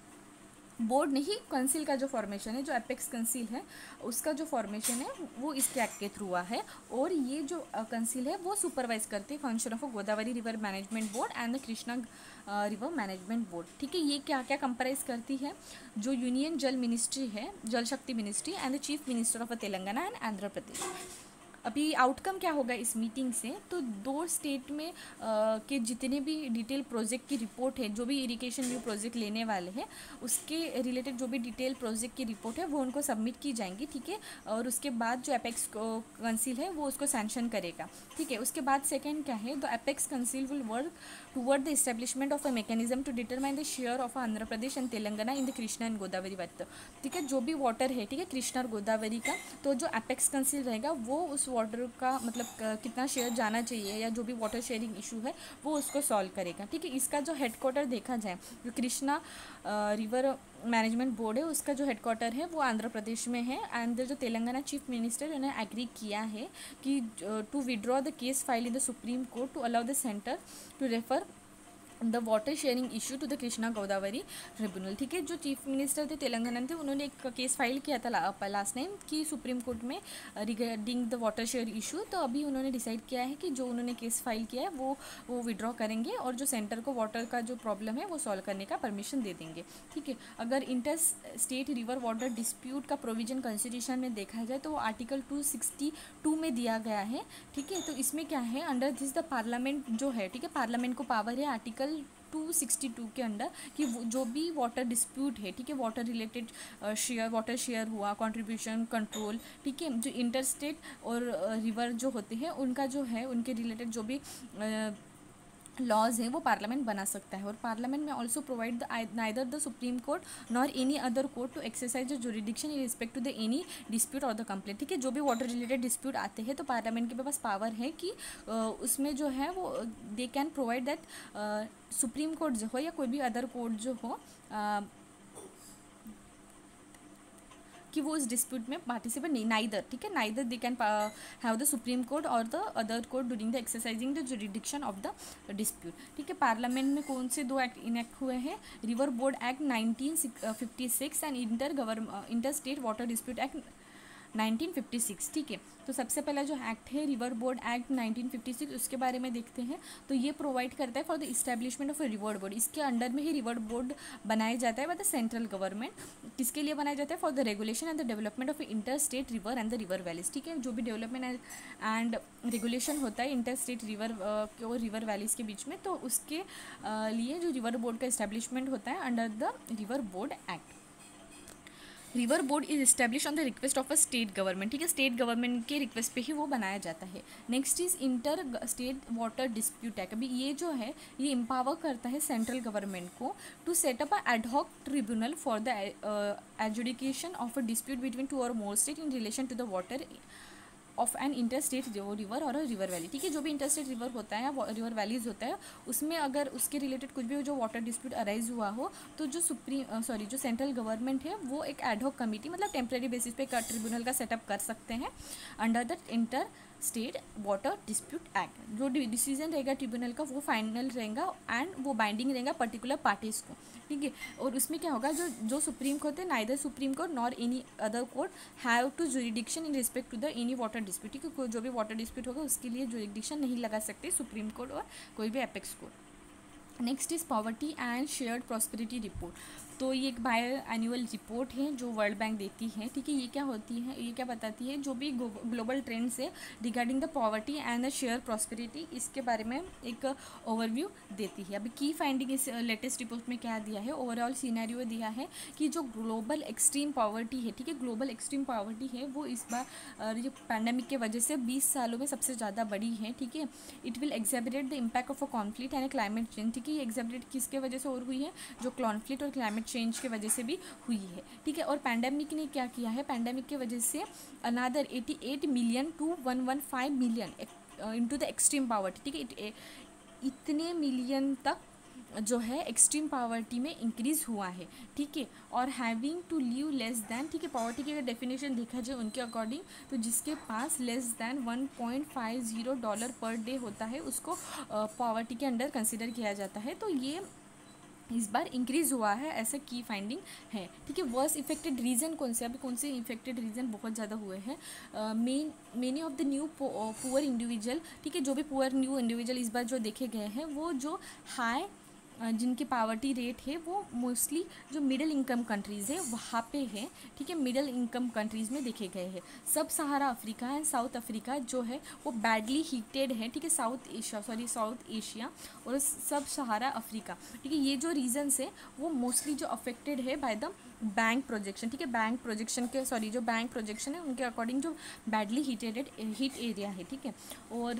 बोर्ड नहीं, कंसील का जो फॉर्मेशन है, जो एपेक्स कंसील है, उसका जो फॉर्मेशन है वो इसके एक्ट के थ्रू हुआ है। और ये जो कंसील है वो सुपरवाइज करते हैं function of Godavari river management board and the Krishna river management board, ठीक है। ये क्या क्या कंप्राइज करती है, जो यूनियन जल मिनिस्ट्री है, Jal Shakti ministry and the chief minister of Telangana and Andhra Pradesh. अभी आउटकम क्या होगा इस मीटिंग से, तो दो स्टेट में आ, के जितने भी डिटेल प्रोजेक्ट की रिपोर्ट है, जो भी इरिगेशन न्यू प्रोजेक्ट लेने वाले हैं उसके रिलेटेड जो भी डिटेल प्रोजेक्ट की रिपोर्ट है वो उनको सबमिट की जाएंगी, ठीक है। और उसके बाद जो एपेक्स कंसील है वो उसको सैंक्शन करेगा, ठीक है। उसके बाद सेकेंड क्या है, the apex council will work toward the establishment of a mechanism to determine the share of Andhra Pradesh and Telangana in the Krishna and Godavari water, ठीक है। जो भी वाटर है, ठीक है, कृष्णा और गोदावरी का, तो जो एपेक्स कंसील रहेगा वो उस वाटर का मतलब कितना शेयर जाना चाहिए या जो भी वाटर शेयरिंग इशू है वो उसको सॉल्व करेगा, ठीक है। इसका जो हेडक्वार्टर देखा जाए, जो कृष्णा रिवर मैनेजमेंट बोर्ड है उसका जो हेडक्वार्टर है वो आंध्र प्रदेश में है। एंड जो तेलंगाना चीफ मिनिस्टर उन्होंने एग्री किया है कि to withdraw the case file in the supreme court to allow the centre to refer the water sharing issue to the Krishna Godavari tribunal, ठीक है। जो चीफ मिनिस्टर थे तेलंगाना थे, उन्होंने एक केस फाइल किया था लास्ट टाइम कि सुप्रीम कोर्ट में regarding the water share issue, तो अभी उन्होंने डिसाइड किया है कि जो उन्होंने केस फाइल किया है वो वो विड्रॉ करेंगे और जो सेंटर को वाटर का जो प्रॉब्लम है वो सॉल्व करने का परमिशन दे देंगे, ठीक है। अगर inter state river water dispute का प्रोविजन कॉन्स्टिट्यूशन में देखा जाए तो वो आर्टिकल टू सिक्सटी टू में दिया गया है, ठीक है। तो इसमें क्या है, अंडर दिस द पार्लियामेंट जो है, ठीक है, पार्लियामेंट को पावर है आर्टिकल टू सिक्सटी टू के अंडर कि जो भी वाटर डिस्प्यूट है, ठीक है, water related share, water share हुआ, कंट्रीब्यूशन कंट्रोल, ठीक है, जो इंटर स्टेट और रिवर जो होते हैं उनका जो है उनके रिलेटेड जो भी लॉज है वो पार्लियामेंट बना सकता है। और पार्लियामेंट में also provide the neither the supreme court nor any other court to exercise the jurisdiction in respect to the any dispute और द कंप्लेंट, ठीक है। जो भी वाटर रिलेटेड डिस्प्यूट आते हैं तो पार्लियामेंट के पास पावर है कि उसमें जो है वो they can provide that supreme court जो हो या कोई भी अदर कोर्ट जो हो कि वो उस डिस्प्यूट में पार्टिसिपेट नहीं, नाइदर, ठीक है, neither they can have the supreme court और the other court during the exercising the jurisdiction of the dispute, ठीक है। पार्लियामेंट में कौन से दो एक्ट इनेक्ट हुए हैं, river board act nineteen fifty six and inter govern inter state water dispute act nineteen fifty six, ठीक है। तो सबसे पहला जो एक्ट है river board act nineteen fifty six, उसके बारे में देखते हैं। तो ये प्रोवाइड करता है for the establishment of a river board, इसके अंडर में ही रिवर बोर्ड बनाया जाता है बाय द सेंट्रल गवर्नमेंट। किसके लिए बनाया जाता है, for the regulation and the development of inter state river and the river valleys, ठीक है। जो भी डेवलपमेंट एंड रेगुलेशन होता है इंटर स्टेट रिवर और रिवर वैलीज के बीच में, तो उसके uh, लिए जो रिवर बोर्ड का इस्टेब्लिशमेंट होता है under the river board act. River board is establish on the request of a state government, ठीक है, स्टेट गवर्नमेंट के रिक्वेस्ट पे ही वो बनाया जाता है। Next is inter state water dispute act. अभी ये जो है ये एम्पावर करता है सेंट्रल गवर्नमेंट को to set up a ad hoc tribunal for the adjudication of a dispute between two or more state in relation to the water of an inter state river और river valley, ठीक है। जो भी inter state river होता है या river valleys होता है उसमें अगर उसके रिलेटेड कुछ भी जो वाटर डिस्प्यूट अराइज हुआ हो तो जो सुप्रीम सॉरी जो सेंट्रल गवर्नमेंट है वो एक एडहॉक कमेटी मतलब टेम्प्रेरी बेसिस पे ट्रिब्यूनल का सेटअप कर सकते हैं under the inter state water dispute act. जो डिसीजन रहेगा ट्रिब्यूनल का वो फाइनल रहेगा एंड वो बाइंडिंग रहेगा पर्टिकुलर पार्टीज को, ठीक है। और उसमें क्या होगा, जो जो सुप्रीम कोर्ट है neither supreme court nor any other court have to jurisdiction in respect to the any water dispute, ठीक है। जो भी वाटर डिस्प्यूट होगा उसके लिए जुरिडिक्शन नहीं लगा सकते सुप्रीम कोर्ट और कोई भी apex court. Next is poverty and shared prosperity report. तो ये एक बाय एनुअल रिपोर्ट है जो वर्ल्ड बैंक देती है, ठीक है। ये क्या होती है, ये क्या बताती है, जो भी ग्लोबल ट्रेंड्स है regarding the poverty and the share prosperity, इसके बारे में एक ओवरव्यू देती है। अभी की फाइंडिंग इस लेटेस्ट रिपोर्ट में क्या दिया है, ओवरऑल सिनेरियो दिया है कि जो ग्लोबल एक्सट्रीम पॉवर्टी है, ठीक है, ग्लोबल एक्सट्रीम पॉवर्टी है वो इस बार जो पैंडेमिक के वजह से बीस सालों में सबसे ज़्यादा बढ़ी है, ठीक है। It will exacerbate the impact of a conflict and climate change, ठीक है। ये एग्जैबरेट किसके वजह से और हुई है, जो कॉन्फ्लिक्ट और क्लाइमेट चेंज के वजह से भी हुई है, ठीक है। और पैंडेमिक ने क्या किया है, पैंडेमिक के वजह से अनादर अठासी million to one one five million into the extreme poverty, ठीक है। इतने मिलियन तक जो है एक्सट्रीम पावर्टी में इंक्रीज़ हुआ है, ठीक है। और having to live less than, ठीक है, पावर्टी की अगर डेफिनेशन देखा जाए उनके अकॉर्डिंग, तो जिसके पास less than one point five zero dollar per day होता है उसको पावर्टी के अंडर कंसिडर किया जाता है। तो ये इस बार इंक्रीज़ हुआ है, ऐसा की फाइंडिंग है, ठीक है। वर्स्ट इफेक्टेड रीजन कौन से, अभी कौन से इफेक्टेड रीजन बहुत ज़्यादा हुए हैं, main many of the new poor individual, ठीक है, जो भी पुअर न्यू इंडिविजुअल इस बार जो देखे गए हैं वो जो हाई जिनकी पावर्टी रेट है वो मोस्टली जो मिडिल इनकम कंट्रीज़ है वहाँ पे है, ठीक है, मिडिल इनकम कंट्रीज़ में देखे गए हैं। Sub Sahara Africa and South Africa जो है वो बैडली हीटेड है, ठीक है, South Asia sorry South Asia और सब सहारा अफ्रीका, ठीक है, ये जो रीजन्स है वो मोस्टली जो अफेक्टेड है बाय द बैंक प्रोजेक्शन, ठीक है, बैंक प्रोजेक्शन के सॉरी जो बैंक प्रोजेक्शन है उनके अकॉर्डिंग जो बैडली हीटेड हीट एरिया है, ठीक है। और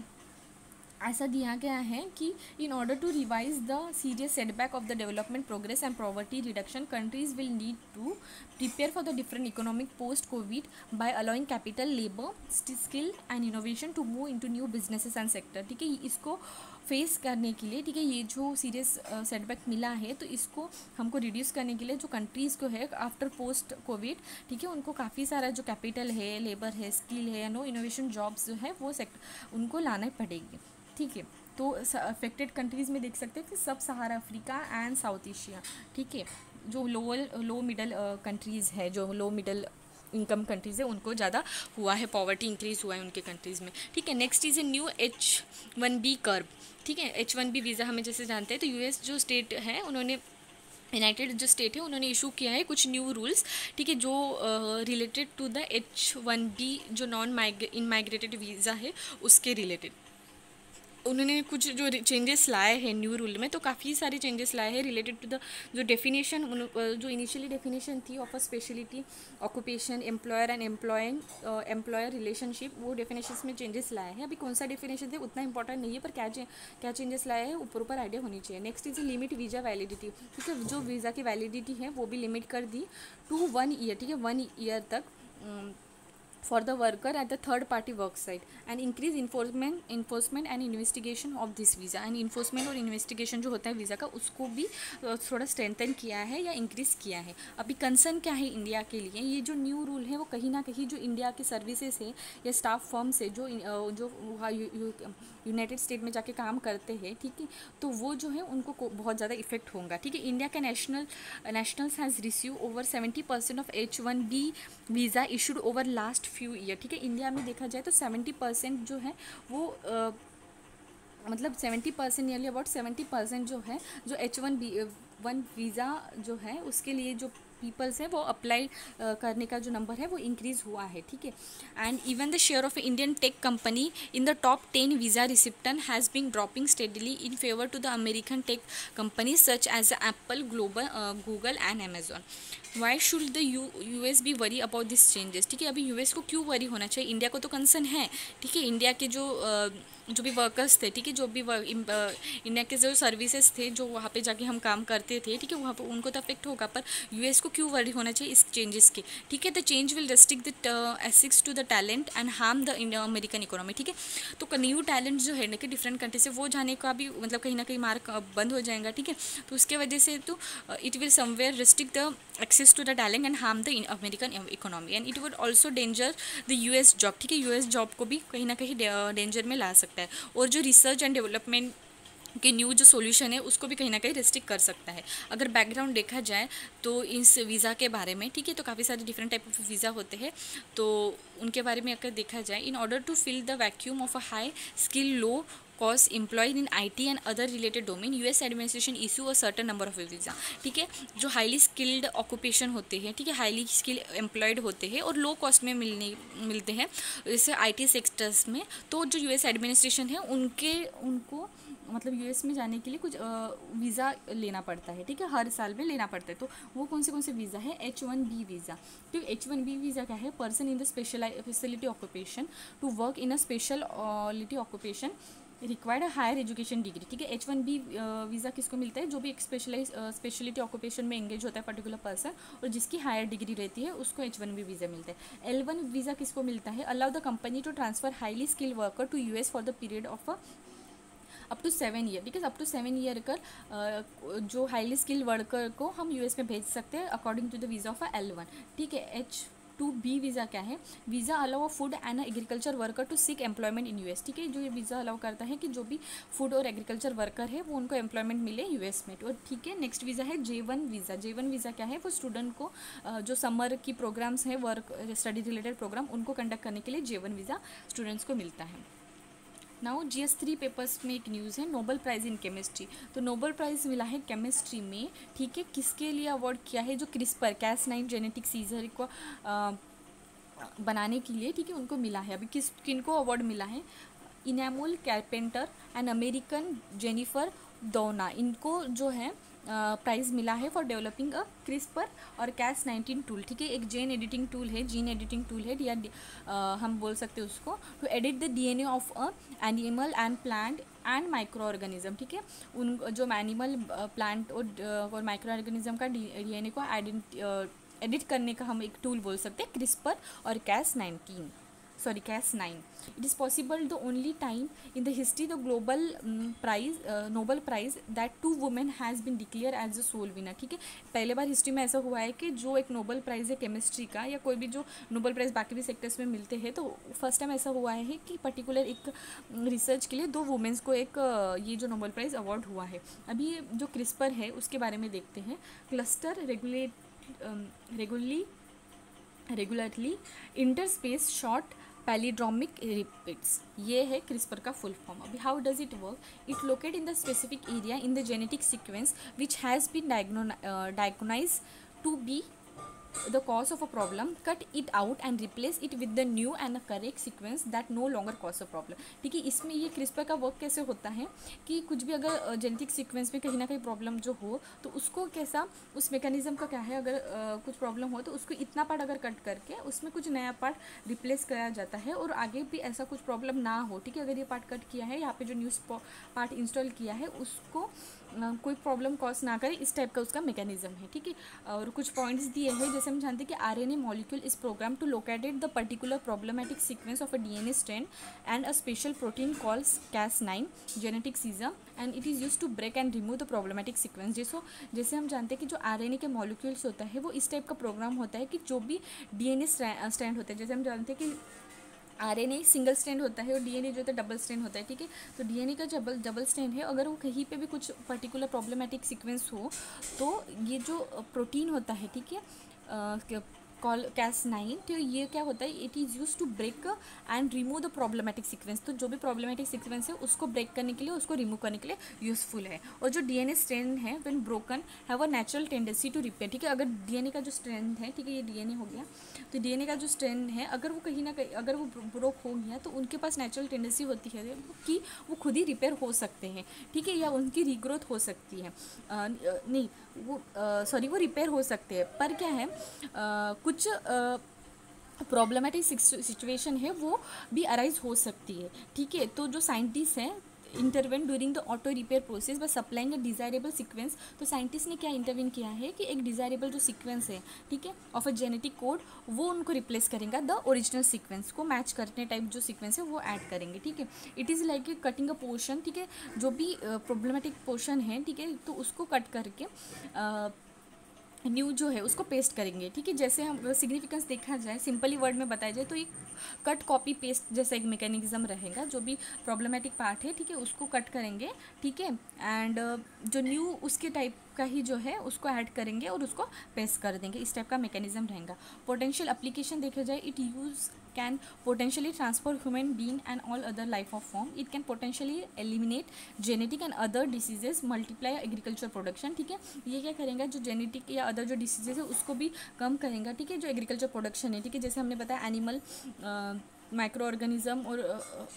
ऐसा दिया गया है कि in order to revise the serious setback of the development progress and poverty reduction, countries will need to prepare for the different economic post COVID by allowing capital, labour, skill and innovation to move into new businesses and sector, ठीक है। इसको face करने के लिए, ठीक है, ये जो सीरियस सेटबैक मिला है तो इसको हमको रिड्यूस करने के लिए जो कंट्रीज़ को है आफ्टर पोस्ट कोविड, ठीक है, उनको काफ़ी सारा जो कैपिटल है, लेबर है, स्किल है, नो इनोवेशन जॉब्स जो है वो सेक्टर उनको लाना पड़ेगी, ठीक है। तो अफेक्टेड कंट्रीज़ में देख सकते हैं कि sub Sahara Africa and South Asia, ठीक है, जो लोअर लो मिडल कंट्रीज़ है, जो लो मिडल इनकम कंट्रीज़ है उनको ज़्यादा हुआ है, पॉवर्टी इंक्रीज़ हुआ है उनके कंट्रीज़ में, ठीक है। Next is a new H one B curve, ठीक है। एच वन बी वीज़ा हमें जैसे जानते हैं, तो यूएस जो स्टेट है उन्होंने यूनाइटेड जो स्टेट है उन्होंने इशू किया है कुछ न्यू रूल्स, ठीक है, जो related to the H one B जो non migrate in migrated visa है उसके रिलेटेड उन्होंने कुछ जो चेंजेस लाए हैं न्यू रूल में, तो काफ़ी सारे चेंजेस लाए हैं रिलेटेड टू द जो डेफिनेशन, जो इनिशियली डेफिनेशन थी of a speciality occupation, employer and employing employer relationship, वो डेफिनेशंस में चेंजेस लाए हैं। अभी कौन सा डेफिनेशन थे उतना इंपॉर्टेंट नहीं है, पर क्या क्या चेंजेस लाए हैं ऊपर ऊपर आइडिया होनी चाहिए। Next is limit visa validity, ठीक है, जो वीज़ा की वैलिडिटी है वो भी लिमिट कर दी टू वन ईयर, ठीक है, वन ईयर तक for the worker at the third party work site and increase enforcement enforcement and investigation of this visa and enforcement और investigation जो होता है वीज़ा का उसको भी थोड़ा स्ट्रेंथन किया है या इंक्रीज़ किया है। अभी कंसर्न क्या है इंडिया के लिए, ये जो न्यू रूल है वो कहीं ना कहीं जो इंडिया के सर्विसेज है या स्टाफ फर्म्स है जो जो यूनाइटेड स्टेट में जाके काम करते हैं, ठीक है, तो वो जो है उनको बहुत ज़्यादा इफेक्ट होगा, ठीक है। इंडिया का national nationals has receive over seventy percent of H one B visa issued over last few year, ठीक है। इंडिया में देखा जाए तो सेवेंटी परसेंट जो है वो आ, मतलब seventy percent nearly about seventy percent जो है जो H one B one visa जो है उसके लिए जो पीपल्स हैं वो अप्लाई करने का जो नंबर है वो इंक्रीज़ हुआ है, ठीक है। And even the share of Indian tech company in the top ten visa recipient has been dropping steadily in favour to the American tech company such as Apple, global, Google and Amazon. Why should the U U S be worry about this changes, ठीक है। अभी US को क्यों worry होना चाहिए, India को तो concern है, ठीक है, इंडिया के जो जो भी वर्कर्स थे, ठीक है, जो भी इंडिया के जो सर्विसेज थे जो वहाँ पे जाके हम काम करते थे, ठीक है, वहाँ पर उनको तो अफेक्ट होगा, पर यूएस को क्यों वरी होना चाहिए इस चेंजेस के, ठीक है। The change will restrict the access to the talent and harm the American economy, ठीक है। तो न्यू टैलेंट जो है ना कि डिफरेंट कंट्री से वो जाने का भी मतलब कहीं ना कहीं मार्क बंद हो जाएगा, ठीक है। तो उसके वजह से तो it will somewhere restrict the access to the talent and harm the American economy and it would also danger the US job, ठीक है, यूएस जॉब को भी कहीं ना कहीं डेंजर में ला सकता है और जो रिसर्च एंड डेवलपमेंट कि न्यू जो सॉल्यूशन है उसको भी कहीं ना कहीं रिस्ट्रिक्ट कर सकता है। अगर बैकग्राउंड देखा जाए तो इस वीज़ा के बारे में, ठीक है, तो काफ़ी सारे डिफरेंट टाइप ऑफ वीज़ा होते हैं, तो उनके बारे में अगर देखा जाए, in order to fill the vacuum of a high skill low cost employed in I T and other related domain, US administration issue a certain number of visa, ठीक है, जो हाईली स्किल्ड ऑक्यूपेशन होते हैं, ठीक है, highly skill employed होते हैं और लो कॉस्ट में मिलने मिलते हैं जैसे आईटी सेक्टर्स में, तो जो यूएस एडमिनिस्ट्रेशन है उनके उनको मतलब यूएस में जाने के लिए कुछ वीज़ा लेना पड़ता है, ठीक है, हर साल में लेना पड़ता है। तो वो कौन से कौन से वीज़ा है, एच वन बी वीज़ा, तो एच वन बी वीज़ा क्या है, person in the special facility occupation to work in a speciality occupation required higher education degree, ठीक है। एच वन बी वीज़ा किसको मिलता है, जो भी एक स्पेशलाइज स्पेशलिटी ऑक्यूपेशन में एंगेज होता है पर्टिकुलर पर्सन और जिसकी हायर डिग्री रहती है उसको एच वन बी वीज़ा मिलता है। एल वन वीज़ा किसको मिलता है, allow the company to transfer highly skilled worker to US for the period of a up to seven year, ठीक है, अप टू सेवन ईयर कर जो हाईली स्किल्ड वर्कर को हम यूएस में भेज सकते हैं according to the visa of L one, ठीक है। एच टू बी वीज़ा क्या है, visa allow food and agriculture worker to seek employment in US, ठीक है। जो ये वीज़ा अलाउ करता है कि जो भी फूड और एग्रीकल्चर वर्कर है वो उनको एम्प्लॉयमेंट मिले यूएस में, तो ठीक है। नेक्स्ट वीज़ा है J one visa. J one visa क्या है, वो स्टूडेंट को जो समर की प्रोग्राम्स हैं, वर्क स्टडी रिलेटेड प्रोग्राम, उनको कंडक्ट करने के लिए जे वन वीज़ा स्टूडेंट्स को मिलता है। Now G S three papers में एक न्यूज़ है, नोबल प्राइज़ इन केमिस्ट्री। तो नोबल प्राइज़ मिला है केमिस्ट्री में, ठीक है। किसके लिए अवार्ड किया है, जो CRISPR Cas nine genetic scissor को आ, बनाने के लिए, ठीक है, उनको मिला है। अभी किस किनको अवार्ड मिला है, Emmanuelle Charpentier and American Jennifer Doudna, इनको जो है प्राइज़ uh, मिला है फॉर डेवलपिंग अ क्रिस्पर और कैस नाइनटीन टूल, ठीक है। एक जेन एडिटिंग टूल है, जीन एडिटिंग टूल है, या uh, हम बोल सकते हैं उसको to edit the DNA of a animal and plant and micro organism, ठीक है। उन जो एनिमल प्लांट और माइक्रो ऑर्गेनिज्म का डीएनए को एडिट करने का हम एक टूल बोल सकते हैं क्रिस्पर और Cas nineteen sorry cas nine. It is possible the only time in the history the global um, prize uh, Nobel prize that two women has been declared as the sole winner, ठीक है। पहले बार history में ऐसा हुआ है कि जो एक नोबल प्राइज़ है केमिस्ट्री का, या कोई भी जो नोबल प्राइज़ बाकी भी सेक्टर्स में मिलते हैं, तो फर्स्ट टाइम ऐसा हुआ है कि पर्टिकुलर एक रिसर्च के लिए दो वुमेंस को एक ये जो नोबल प्राइज़ अवार्ड हुआ है। अभी जो क्रिस्पर है उसके बारे में देखते हैं। Cluster regulate regularly regularly interspace short palindromic repeats, ये है क्रिस्पर का फुल फॉर्म। अभी how does it work, it locate in the specific area in the genetic sequence which has been diagnosed to be the cause of a problem, cut it out and replace it with the new and a correct sequence that no longer cause a problem, ठीक है। इसमें ये CRISPR का work कैसे होता है कि कुछ भी अगर जेनेटिक सीक्वेंस में कहीं ना कहीं प्रॉब्लम जो हो, तो उसको कैसा, उस मैकेनिज्म का क्या है, अगर आ, कुछ प्रॉब्लम हो तो उसको इतना पार्ट अगर कट करके उसमें कुछ नया पार्ट रिप्लेस कराया जाता है, और आगे भी ऐसा कुछ प्रॉब्लम ना हो, ठीक है। अगर ये पार्ट कट किया है, यहाँ पे जो न्यू पार्ट इंस्टॉल किया है, उसको कोई प्रॉब्लम कॉज ना करे, इस टाइप का उसका मैकेनिज्म है, ठीक है। और कुछ पॉइंट्स दिए हैं, जैसे हम जानते हैं कि RNA molecule is program to located the particular problematic sequence of a DNA strand and a special protein calls Cas nine genetic scissor and it is use to break and remove the problematic sequence. जैसो जैसे हम जानते हैं कि जो RNA के molecules होता है वो इस टाइप का प्रोग्राम होता है कि जो भी डीएनए स्ट्रैंड होता है, जैसे हम जानते हैं कि आरएनए सिंगल स्ट्रैंड होता है और डीएनए जो होता है डबल स्ट्रैंड होता है, ठीक है। तो डीएनए का डबल डबल स्ट्रैंड है, अगर वो कहीं पे भी कुछ पर्टिकुलर प्रॉब्लमेटिक सीक्वेंस हो, तो ये जो प्रोटीन होता है, ठीक है, कॉल कैस नाइन, तो ये क्या होता है, it is use to break and remove the problematic sequence. तो जो भी प्रॉब्लमेटिक सीक्वेंस है उसको ब्रेक करने के लिए, उसको रिमूव करने के लिए यूजफुल है। और जो डीएनए स्ट्रैंड है when broken have a natural tendency to repair, ठीक है। अगर डीएनए का जो स्ट्रैंड है, ठीक है, ये डीएनए हो गया, तो डीएनए का जो स्ट्रैंड है अगर वो कहीं ना कहीं अगर वो ब्रोक हो गया, तो उनके पास नेचुरल टेंडेंसी होती है कि वो खुद ही रिपेयर हो सकते हैं, ठीक है, या उनकी रीग्रोथ हो सकती है, आ, नहीं वो सॉरी वो रिपेयर हो सकते हैं। पर क्या है, आ, कुछ आ, प्रॉब्लमेटिक सिचुएशन है वो भी अराइज हो सकती है, ठीक है। तो जो साइंटिस्ट हैं intervene during the auto repair process by supplying a desirable sequence. तो साइंटिस्ट ने क्या इंटरवेन किया है कि एक डिजायरेबल जो सीक्वेंस है, ठीक है, ऑफ अ जेनेटिक कोड, वो उनको रिप्लेस करेंगे द ओरिजिनल सीक्वेंस को मैच करने टाइप जो सीक्वेंस है वो ऐड करेंगे, ठीक है। It is like cutting a portion, ठीक है, जो भी प्रॉब्लमेटिक पोर्शन है, ठीक है, तो उसको कट करके uh, न्यू जो है उसको पेस्ट करेंगे, ठीक है। जैसे हम सिग्निफिकेंस देखा जाए, सिंपली वर्ड में बताया जाए, तो एक कट कॉपी पेस्ट जैसा एक मैकेनिज्म रहेगा। जो भी प्रॉब्लमेटिक पार्ट है, ठीक है, उसको कट करेंगे, ठीक है, एंड जो न्यू उसके टाइप का ही जो है उसको ऐड करेंगे और उसको पेस्ट कर देंगे, इस टाइप का मैकेनिज्म रहेगा। पोटेंशियल एप्लीकेशन देखा जाए, it use can potentially transform human being and all other life of form. It can potentially eliminate genetic and other diseases, multiply agriculture production, ठीक है। ये क्या करेंगे, जो जेनेटिक या अदर जो डिसीजेज है उसको भी कम करेंगे, ठीक है, जो एग्रीकल्चर प्रोडक्शन है, ठीक है। जैसे हमने बताया एनिमल माइक्रो ऑर्गेनिज्म और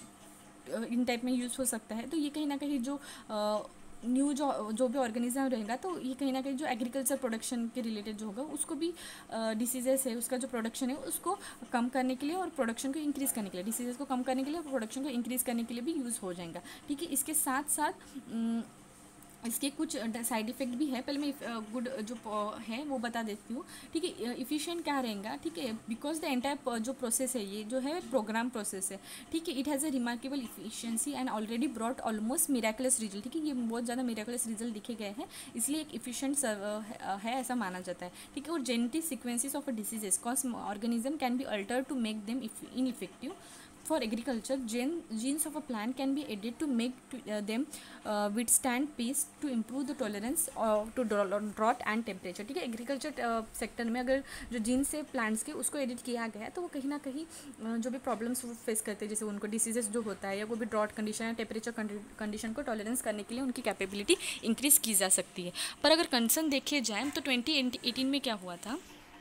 uh, इन टाइप में यूज़ हो सकता है। तो ये कहीं ना कहीं जो uh, न्यू जो जो भी ऑर्गेनिज्म रहेगा, तो ये कहीं ना कहीं जो एग्रीकल्चर प्रोडक्शन के रिलेटेड जो होगा उसको भी डिसीजेस है उसका जो प्रोडक्शन है उसको कम करने के लिए और प्रोडक्शन को इंक्रीज़ करने के लिए, डिसीजेस को कम करने के लिए और प्रोडक्शन को इंक्रीज़ करने के लिए भी यूज़ हो जाएगा, ठीक है। इसके साथ साथ इसके कुछ साइड इफ़ेक्ट भी है, पहले मैं गुड जो प- है वो बता देती हूँ, ठीक है। इफ़िशिएंट क्या रहेगा, ठीक है, बिकॉज द एंटायर जो प्रोसेस है ये जो है प्रोग्राम प्रोसेस है, ठीक है। It has a remarkable efficiency and already brought almost miraculous result, ठीक है, ये बहुत ज़्यादा मिराकुलस रिजल्ट दिखे गए हैं, इसलिए एक इफिशिएंट है ऐसा माना जाता है, ठीक है। और genetic sequences of a diseases cause organism can be alter to make them ineffective for agriculture. Gene, genes of a plant can be added to make to, uh, them uh, withstand pests to improve the tolerance uh, to drought and temperature, ठीक है। Agriculture sector में अगर जो jeans से plants के उसको edit किया गया है तो वो कहीं ना कहीं uh, जो भी प्रॉब्लम्स वो फेस करते हैं, जैसे उनको डिसीजेस जो होता है या कोई भी ड्रॉट कंडीशन या टेम्परेचर कंडीशन को टॉलरेंस करने के लिए उनकी कैपेबिलिटी इंक्रीज़ की जा सकती है। पर अगर कंसर्न देखे जाए तो ट्वेंटी एटीन में क्या हुआ था,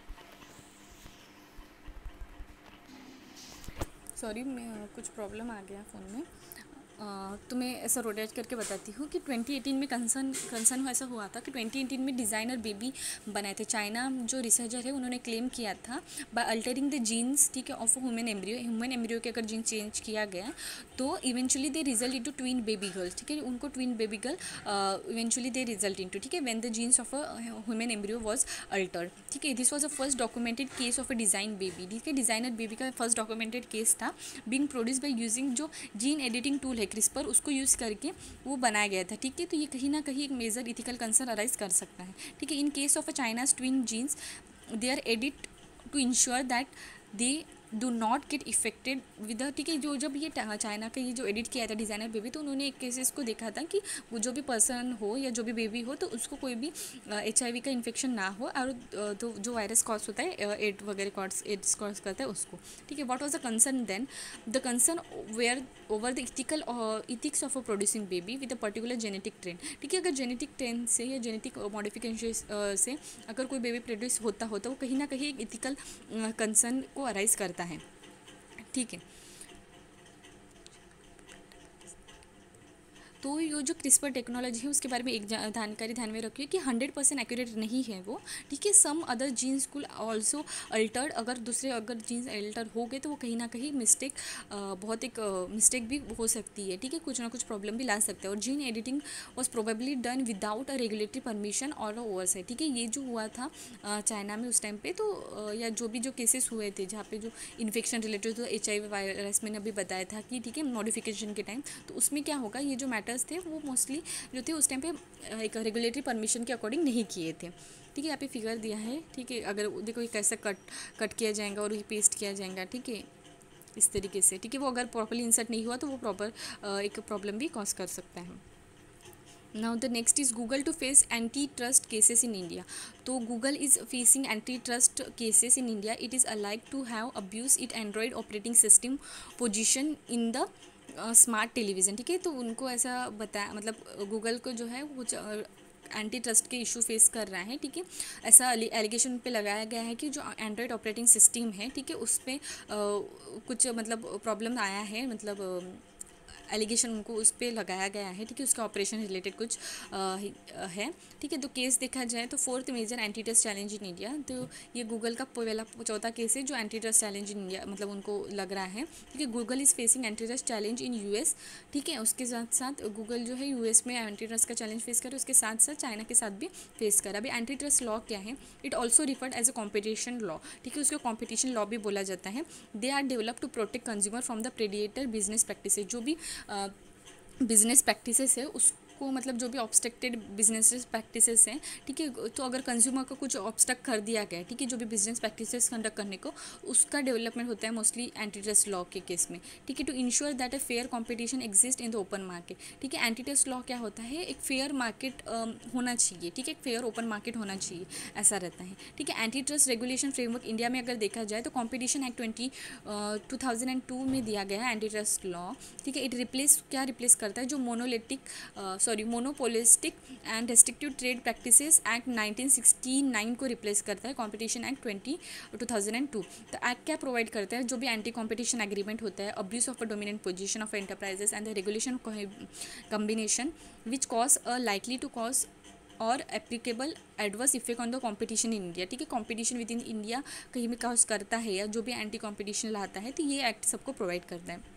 सॉरी मैं कुछ प्रॉब्लम आ गया फ़ोन में, अ, तो मैं ऐसा रोटेट करके बताती हूँ कि ट्वेंटी एटीन में कंसर्न कंसर्न ऐसा हुआ था कि ट्वेंटी एटीन में डिज़ाइनर बेबी बनाए थे। चाइना जो रिसर्चर है उन्होंने क्लेम किया था बाय अल्टरिंग द जीन्स, ठीक है, of human embryo, human embryo के अगर जीन चेंज किया गया तो eventually they result into twin baby girls, ठीक है, उनको twin baby girl eventually they result into, ठीक है, when the genes of a human embryo was altered, ठीक है। This was a first documented case of a design baby, ठीक है, designer baby का फर्स्ट डॉक्यूमेंटेड केस था, being produce by using जो gene editing tool है CRISPR, उसको use करके वो बनाया गया था, ठीक है। तो ये कहीं ना कहीं एक मेजर इथिकल कंसर्न अराइज कर सकता है, ठीक है। In case of a China's twin genes they are edit to ensure that they do not get affected with, ठीक है, जो जब ये चाइना का ये जो एडिट किया था डिज़ाइनर बेबी, तो उन्होंने एक केसेस को देखा था कि वो जो भी पर्सन हो या जो भी बेबी हो तो उसको कोई भी एच आई वी का इन्फेक्शन ना हो, और तो जो वायरस कॉज होता है एड वगैरह कॉज एड्स कॉज करता है उसको, ठीक है। What was the concern then, the concern were over the ethical ethics of a producing baby with a particular genetic trend, ठीक है। अगर जेनेटिक ट्रेंड से या जेनेटिक मॉडिफिकेशन से अगर कोई बेबी प्रोड्यूस होता हो तो वो कहीं ना कहीं एक इथिकल कंसर्न को अराइज करता है, ठीक है। तो ये जो क्रिस्पर टेक्नोलॉजी है उसके बारे में एक जानकारी ध्यान में रखिए कि हंड्रेड परसेंट एक्यूरेट नहीं है वो, ठीक है। Some other genes could also altered, अगर दूसरे अगर जीन्स अल्टर हो गए तो वो कहीं ना कहीं मिस्टेक बहुत एक मिस्टेक भी हो सकती है, ठीक है, कुछ ना कुछ प्रॉब्लम भी ला सकते हैं। और gene editing was probably done without a regulatory permission और ओवरसाइट, ठीक है। ये जो हुआ था चाइना में उस टाइम पे, तो या जो भी जो केसेस हुए थे जहाँ पे जो इन्फेक्शन रिलेटेड, तो एच आई वी वायरस मैंने अभी बताया था कि, ठीक है, मॉडिफिकेशन के टाइम, तो उसमें क्या होगा, ये जो मैटर्स थे वो मोस्टली जो थे उस टाइम पे एक रेगुलेटरी परमिशन के अकॉर्डिंग नहीं किए थे, ठीक है। यहाँ पे फिगर दिया है, ठीक है, अगर देखो ये कैसे कट कट किया जाएगा और ये पेस्ट किया जाएगा, ठीक है, इस तरीके से, ठीक है। वो अगर प्रॉपरली इंसर्ट नहीं हुआ तो वो प्रॉपर एक प्रॉब्लम भी कॉज कर सकता है। Now the next is Google to face antitrust cases in India. तो Google is facing antitrust cases in India. It is alleged to have abused its Android operating system position in the smart television, ठीक है। तो उनको ऐसा बताया, मतलब Google को जो है वो एंटी ट्रस्ट के इशू फेस कर रहा है, ठीक है। ऐसा एलिगेशन पे लगाया गया है कि जो एंड्रॉयड ऑपरेटिंग सिस्टम है, ठीक है, उस पर कुछ मतलब प्रॉब्लम आया है, मतलब एलिगेशन उनको उस पर लगाया गया है, ठीक है, उसका ऑपरेशन रिलेटेड कुछ आ, है, ठीक है। तो केस देखा जाए तो fourth major anti trust challenge in India, तो ये गूगल का पहला चौथा केस है जो anti trust challenge in India मतलब उनको लग रहा है, ठीक है। Google is facing anti trust challenge in US, ठीक है। उसके साथ साथ गूगल जो है यूएस में एंटी ट्रस्ट का चैलेंज फेस कर, उसके साथ साथ चाइना के साथ भी फेस कर। अभी एंटी ट्रस्ट लॉ क्या है, it also referred as a competition law, ठीक है, उसको कॉम्पिटिशन लॉ भी बोला जाता है। They are develop to protect consumer from the predator business practice, जो भी बिजनेस प्रैक्टिसेस है उसको, मतलब जो भी ऑब्स्ट्रक्टेड बिजनेस प्रैक्टिसेस हैं, ठीक है, तो अगर कंज्यूमर को कुछ ऑब्स्ट्रक्ट कर दिया गया है, ठीक है, जो भी बिजनेस प्रैक्टिसेस कंडक्ट करने को, उसका डेवलपमेंट होता है मोस्टली एंटी ट्रस्ट लॉ के केस में, ठीक है, to ensure that a fair competition exist in the open market, ठीक है। एंटी ट्रस्ट लॉ क्या होता है, एक फेयर मार्केट होना चाहिए, ठीक है, एक फेयर ओपन मार्केट होना चाहिए, ऐसा रहता है, ठीक है। Anti trust regulation framework India में अगर देखा जाए तो competition act twenty two thousand and two में दिया गया है एंटी ट्रस्ट लॉ, ठीक है। इट रिप्लेस क्या रिप्लेस करता है, जो monolithic sorry monopolistic and restrictive trade practices act nineteen sixty nine को रिप्लेस करता है competition act twenty two thousand and two. तो एक्ट क्या प्रोवाइड करता है, जो भी एंटी कॉम्पिटिशन एग्रीमेंट होता है, abuse of a dominant position of enterprises and the regulation combination which cause a likely to cause और applicable adverse effect on the competition in India, ठीक है, कॉम्पिटिशन विद इन इंडिया कहीं में cause करता है या जो भी एंटी कॉम्पिटिशन लाता है, तो ये एक्ट सबको प्रोवाइड करता है।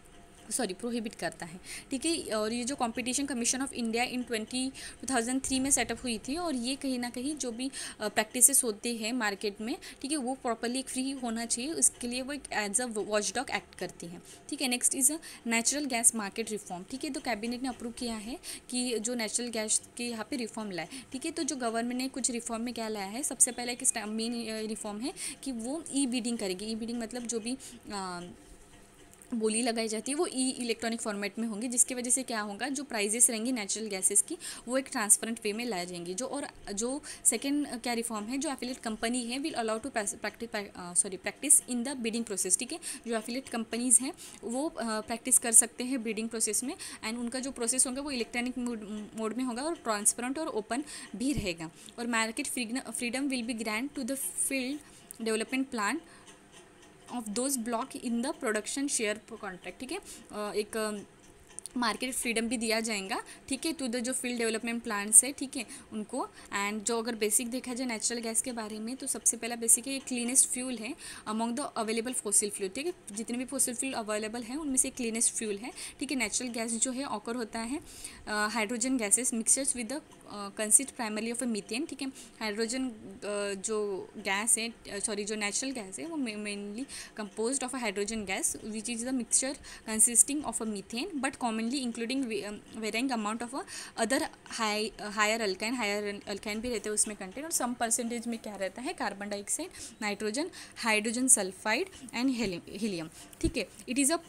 सॉरी प्रोहिबिट करता है, ठीक है। और ये जो competition commission of India in twenty two thousand three में सेटअप हुई थी, और ये कहीं ना कहीं जो भी प्रैक्टिसेस होते हैं मार्केट में, ठीक है, वो प्रॉपरली फ्री होना चाहिए, उसके लिए वो एक एज अ वॉचडॉग एक्ट करती है, ठीक है। Next is a natural gas market reform, ठीक है। तो कैबिनेट ने अप्रूव किया है कि जो नेचुरल गैस के यहाँ पे रिफॉर्म लाए, ठीक है। तो जो गवर्नमेंट ने कुछ रिफॉर्म में क्या लाया है, सबसे पहले एक मेन रिफॉर्म है कि वो ई बीडिंग करेगी। ई बीडिंग मतलब जो भी आ, बोली लगाई जाती है वो ई इलेक्ट्रॉनिक फॉर्मेट में होंगी, जिसकी वजह से क्या होगा, जो प्राइजेस रहेंगी नेचुरल गैसेस की वो एक ट्रांसपेरेंट वे में लाई जाएंगी। जो और जो सेकंड क्या रिफॉर्म है, जो एफिलिएट कंपनी है will allow to practice sorry practice in the bidding process, ठीक है। जो एफिलिएट कंपनीज़ हैं वो प्रैक्टिस uh, कर सकते हैं बिडिंग प्रोसेस में, एंड उनका जो प्रोसेस होगा वो इलेक्ट्रॉनिक मोड में होगा और ट्रांसपेरेंट और ओपन भी रहेगा। और market freedom will be grant to the field development plan of those block in the production share contract, ठीक है। एक मार्केट फ्रीडम भी दिया जाएगा, ठीक है, टू द जो फील्ड डेवलपमेंट प्लान्स है, ठीक है, उनको। एंड जो अगर बेसिक देखा जाए नेचुरल गैस के बारे में, तो सबसे पहला बेसिक है ये क्लीनेस्ट फ्यूल है among the available fossil fuel, ठीक है। जितने भी फॉसिल फ्यूल अवेलेबल हैं उनमें से क्लीनेस्ट फ्यूल है, ठीक है। नेचुरल गैस जो है ऑकर होता है hydrogen gases mixtures with the consist primarily of a methane, ठीक है। हाइड्रोजन जो गैस है, सॉरी जो नेचुरल गैस है वो mainly composed of a hydrogen gas which is the mixture consisting of a methane but commonly including varying amount of other high higher alkane higher alkane भी रहते हैं उसमें content, और some percentage में क्या रहता है carbon dioxide, nitrogen, hydrogen sulphide and helium, ठीक है। It is a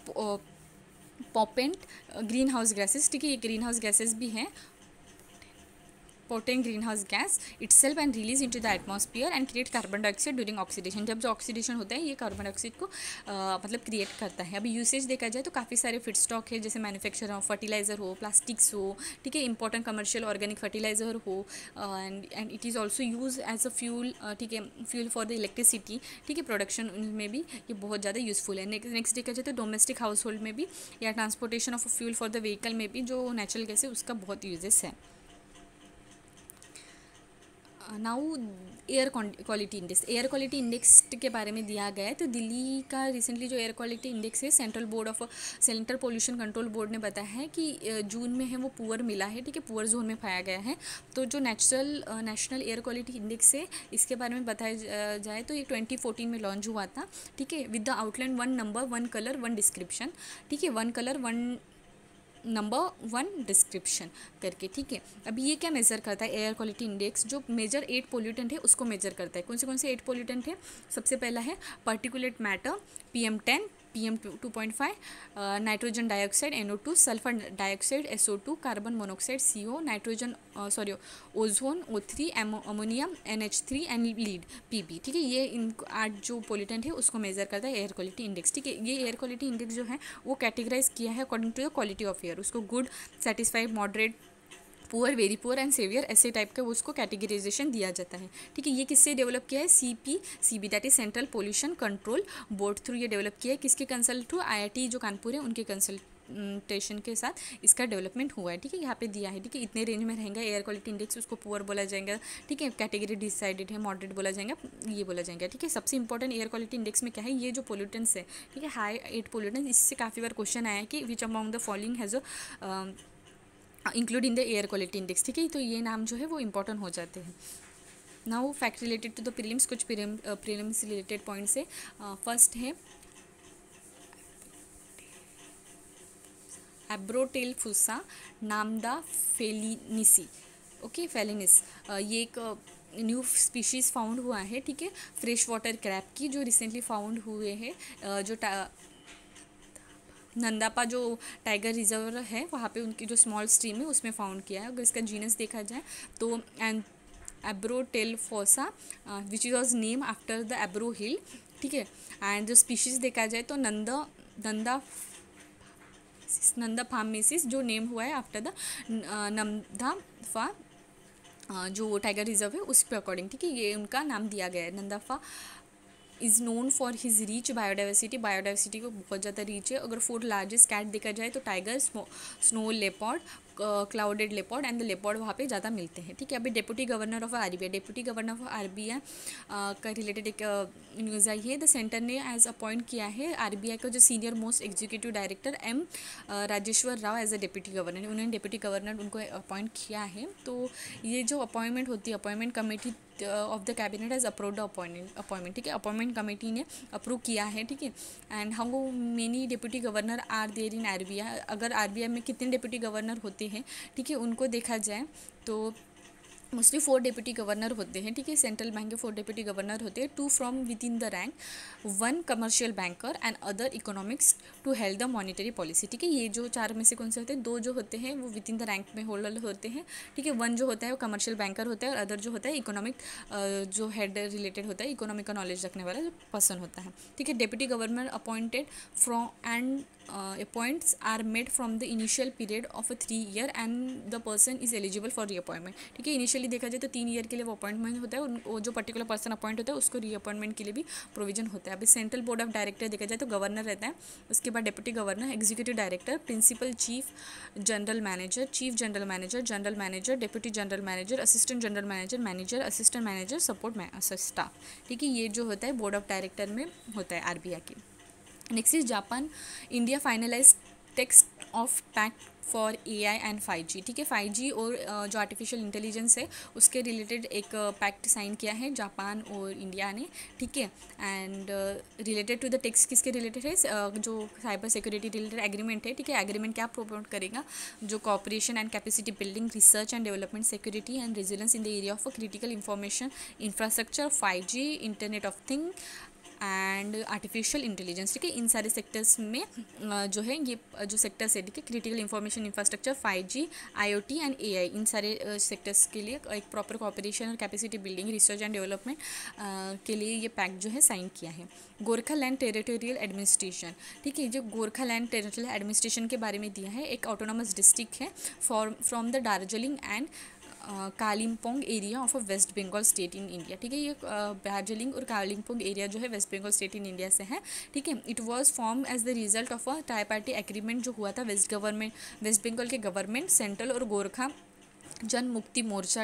potent green house gases, ठीक है, ये ग्रीन हाउस गैसेस भी हैं, potent green house gas itself and release into the atmosphere and create carbon dioxide during oxidation. जब जो oxidation होता है ये कार्बन डाइऑक्साइड को आ, मतलब क्रिएट करता है। अभी यूसेज देखा जाए तो काफ़ी सारे फिट स्टॉक है, जैसे मैन्युफैक्चर हो, फर्टिलाइजर हो, प्लास्टिक्स हो, ठीक है, इंपॉर्टेंट कमर्शियल ऑर्गेनिक फर्टिलाइजर हो, and and it is also use as a fuel, ठीक है, फ्यूल फॉर द इलेक्ट्रिसिटी, ठीक है, प्रोडक्शन में भी ये बहुत ज़्यादा यूजफुल है। नेक्स्ट देखा जाए तो डोमेस्टिक हाउस होल्ड में भी या transportation of fuel for the vehicle में भी जो नेचुरल गैस है उसका बहुत यूजेस है। Now air quality index, air quality index के बारे में दिया गया है। तो दिल्ली का रिसेंटली जो एयर क्वालिटी इंडेक्स है central board of central pollution control board ने बताया है कि जून में है वो पुअर मिला है, ठीक है, पुअर जोन में पाया गया है। तो जो natural national air quality index है इसके बारे में बताया जाए तो ये ट्वेंटी फोर्टीन में लॉन्च हुआ था, ठीक है, with the outline one number one colour one description, ठीक है, one colour one number one description करके, ठीक है। अभी ये क्या मेज़र करता है एयर क्वालिटी इंडेक्स, जो मेजर एट पोल्यूटेंट है उसको मेजर करता है। कौन से कौन से एट पोल्यूटेंट है, सबसे पहला है particulate matter P M ten, P M two point five, nitrogen dioxide N O two, sulphur dioxide S O two, carbon monoxide C O, nitrogen sorry ozone O three, ammonia N H three and lead P B, ठीक है। ये इन आठ जो pollutant है उसको major करता है air quality index, ठीक है। ये एयर क्वालिटी इंडेक्स जो है वो कैटेगराइज किया है according to the quality of air, उसको good, satisfied, moderate, poor, very poor and severe, ऐसे टाइप का उसको कैटेगराइजेशन दिया जाता है, ठीक है। ये किससे डेवलप किया है, C P C B that is central pollution control board through ये डेवलप किया है। किसके consult through, I I T जो कानपुर है उनके कंसल्टेशन के साथ इसका डेवलपमेंट हुआ है, ठीक है। यहाँ पे दिया है, ठीक है, इतने रेंज में रहेगा एयर क्वालिटी इंडेक्स, उसको पुअर बोला जाएगा, ठीक है, कैटेगरी डिसाइडेड है, मॉडरेट बोला जाएगा, ये बोला जाएगा, ठीक है। सबसे इंपॉर्टेंट एयर क्वालिटी इंडेक्स में क्या है, ये जो पोल्यूटेंट्स है, ठीक है, हाई एट पोल्यूटेंट्स, इससे काफ़ी बार क्वेश्चन आया है कि which among the following has a include in the air quality index, ठीक है। तो ये नाम जो है वो इंपॉर्टेंट हो जाते हैं। Now fact related to the prelims, कुछ प्रीलिम्स रिलेटेड पॉइंट्स है। फर्स्ट है एब्रोटेल फुसा नामदा फेलिनिसी, ओके, फेलिनिस, ये एक न्यू स्पीशीज़ फाउंड हुआ है, ठीक है, फ्रेश वाटर क्रैब की, जो रिसेंटली फाउंड हुए हैं, जो नंदापा जो टाइगर रिजर्व है वहाँ पे उनकी जो स्मॉल स्ट्रीम है उसमें फाउंड किया है। अगर इसका जीनस देखा जाए तो and Abortelphusa which was name after the Abor hill, ठीक है। एंड जो स्पीशीज़ देखा जाए तो नंदा नंदा नंदा फार्मेसिस जो नेम हुआ है आफ्टर द नंदाफा जो टाइगर रिजर्व है उस पे अकॉर्डिंग, ठीक है, ये उनका नाम दिया गया है। Namdapha is known for his rich biodiversity, biodiversity को बहुत ज़्यादा रीच है। अगर फोर्थ लार्जेस्ट कैट देखा जाए तो tiger, snow leopard, clouded leopard and the leopard वहाँ पे ज़्यादा मिलते हैं, ठीक है। अभी deputy governor of R B I, deputy governor of R B I का रिलेटेड एक न्यूज़ आई है। द सेंटर ने एज अपॉइंट किया है आर बी आई का जो senior most executive director M Rajeshwar Rao as a deputy governor, उन्होंने डेप्यूटी गवर्नर उनको अपॉइंट किया है। तो ये जो अपॉइंटमेंट होती है, appointment committee of the cabinet has approved appointment appointment ठीक है, अपॉइंटमेंट कमेटी ने अप्रूव किया है, ठीक है। And how many deputy governor are there in R B I, अगर आर बी आई में कितने डेप्यूटी गवर्नर होते हैं, ठीक है, उनको देखा जाए तो मोस्टली फोर डेप्यूटी गवर्नर होते हैं, ठीक है। सेंट्रल बैंक के फोर डेप्यूटी गवर्नर होते हैं, two from within the rank, one commercial banker and other economics to held the monetary policy, ठीक है। ये जो चार में से कौन से होते हैं, दो जो होते हैं वो विद इन द रैंक में होल्डर होते हैं, ठीक है। वन जो होता है वो कमर्शियल बैंकर होता है और अदर जो होता है इकोनॉमिक जो हेड रिलेटेड होता है, इकोनॉमिक का नॉलेज रखने वाला जो पर्सन होता है, ठीक है। Deputy governor appointed from and appoints are made from the initial period of a three year and the person is eligible for reappointment, ठीक है। इनिशियली देखा जाए तो तीन ईयर के लिए वो अपॉइंटमेंट होता है, वो जो पर्टिकुलर पर्सन अपॉइंट होता है उसको रीअपॉइंटमेंट के लिए भी प्रोविजन होता है। अभी सेंट्रल बोर्ड ऑफ डायरेक्टर देखा जाए तो गवर्नर रहता है, उसके बाद deputy governor, executive director, principal, chief general manager, chief general manager, general manager, deputy general manager, assistant general manager, manager, assistant manager, support staff, ठीक है। ये जो होता है बोर्ड ऑफ डायरेक्टर में होता है आर बी आई की। Next is Japan, India finalise text of pact for A I and five G, ठीक है। फाइव जी और जो आर्टिफिशियल इंटेलिजेंस है उसके रिलेटेड एक पैक्ट साइन किया है जापान और इंडिया ने, ठीक है। And related to the text किसके रिलेटेड है, जो साइबर सिक्योरिटी रिलेटेड एग्रीमेंट है, ठीक है। एग्रीमेंट क्या प्रमोट करेगा, जो cooperation and capacity building, research and development, security and resilience in the area of critical information infrastructure, five G, internet of thing and artificial intelligence, ठीक है। इन सारे sectors में जो है ये जो सेक्टर्स है, ठीक है, critical information infrastructure, five G, IoT and AI, इन सारे सेक्टर्स के लिए एक प्रॉपर कॉपरेशन और capacity building, research and development के लिए ये पैक्ट जो है साइन किया है। गोरखालैंड टेरिटोरियल एडमिनिस्ट्रेशन, ठीक है। जो गोरखालैंड टेरिटोरियल एडमिनिस्ट्रेशन के बारे में दिया है, एक ऑटोनॉमस डिस्ट्रिक्ट है for from the Darjeeling and Kalimpong area of a West Bengal state in India, ठीक है। ये दार्जिलिंग और कालिम्पोंग एरिया जो है West Bengal state in India से है, ठीक है। It was form as the result of a tri party agreement जो हुआ था वेस्ट गवर्नमेंट वेस्ट बंगाल के गवर्नमेंट, सेंट्रल और गोरखा जन मुक्ति मोर्चा,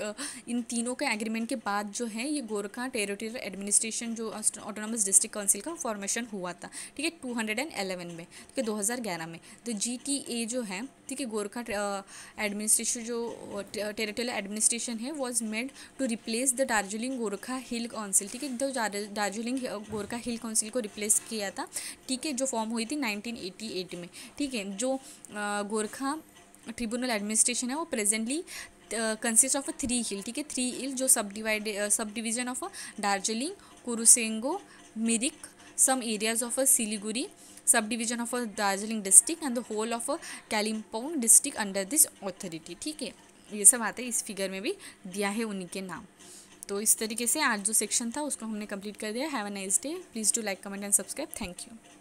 इन तीनों के एग्रीमेंट के बाद जो है ये गोरखा टेरिटोरियल एडमिनिस्ट्रेशन जो ऑटोनॉमस डिस्ट्रिक्ट काउंसिल का फॉर्मेशन हुआ था, ठीक है, टू हंड्रेड इलेवन में, ठीक है, दो हज़ार ग्यारह में। तो जी टी ए जो है, ठीक है, गोरखा एडमिनिस्ट्रेशन जो टेरिटोरियल एडमिनिस्ट्रेशन है was made to replace the Darjeeling Gorkha hill council, ठीक है। तो दार्जिलिंग गोरखा हिल काउंसिल को रिप्लेस किया था, ठीक है, जो फॉर्म हुई थी नाइनटीन एटी एट में, ठीक है। जो गोरखा ट्रिब्यूनल एडमिनिस्ट्रेशन है वो presently consist of a three hill, ठीक है, थ्री हिल जो sub divide sub division of a Darjeeling, Kurseong, Mirik, some areas of a Siliguri, sub division of a Darjeeling district and the whole of a Kalimpong district under this authority, ठीक है। ये सब आते हैं, इस फिगर में भी दिया है उन्हीं के नाम। तो इस तरीके से आज जो सेक्शन था उसको हमने कंप्लीट कर दिया। Have a nice day, please do like comment and subscribe, thank you.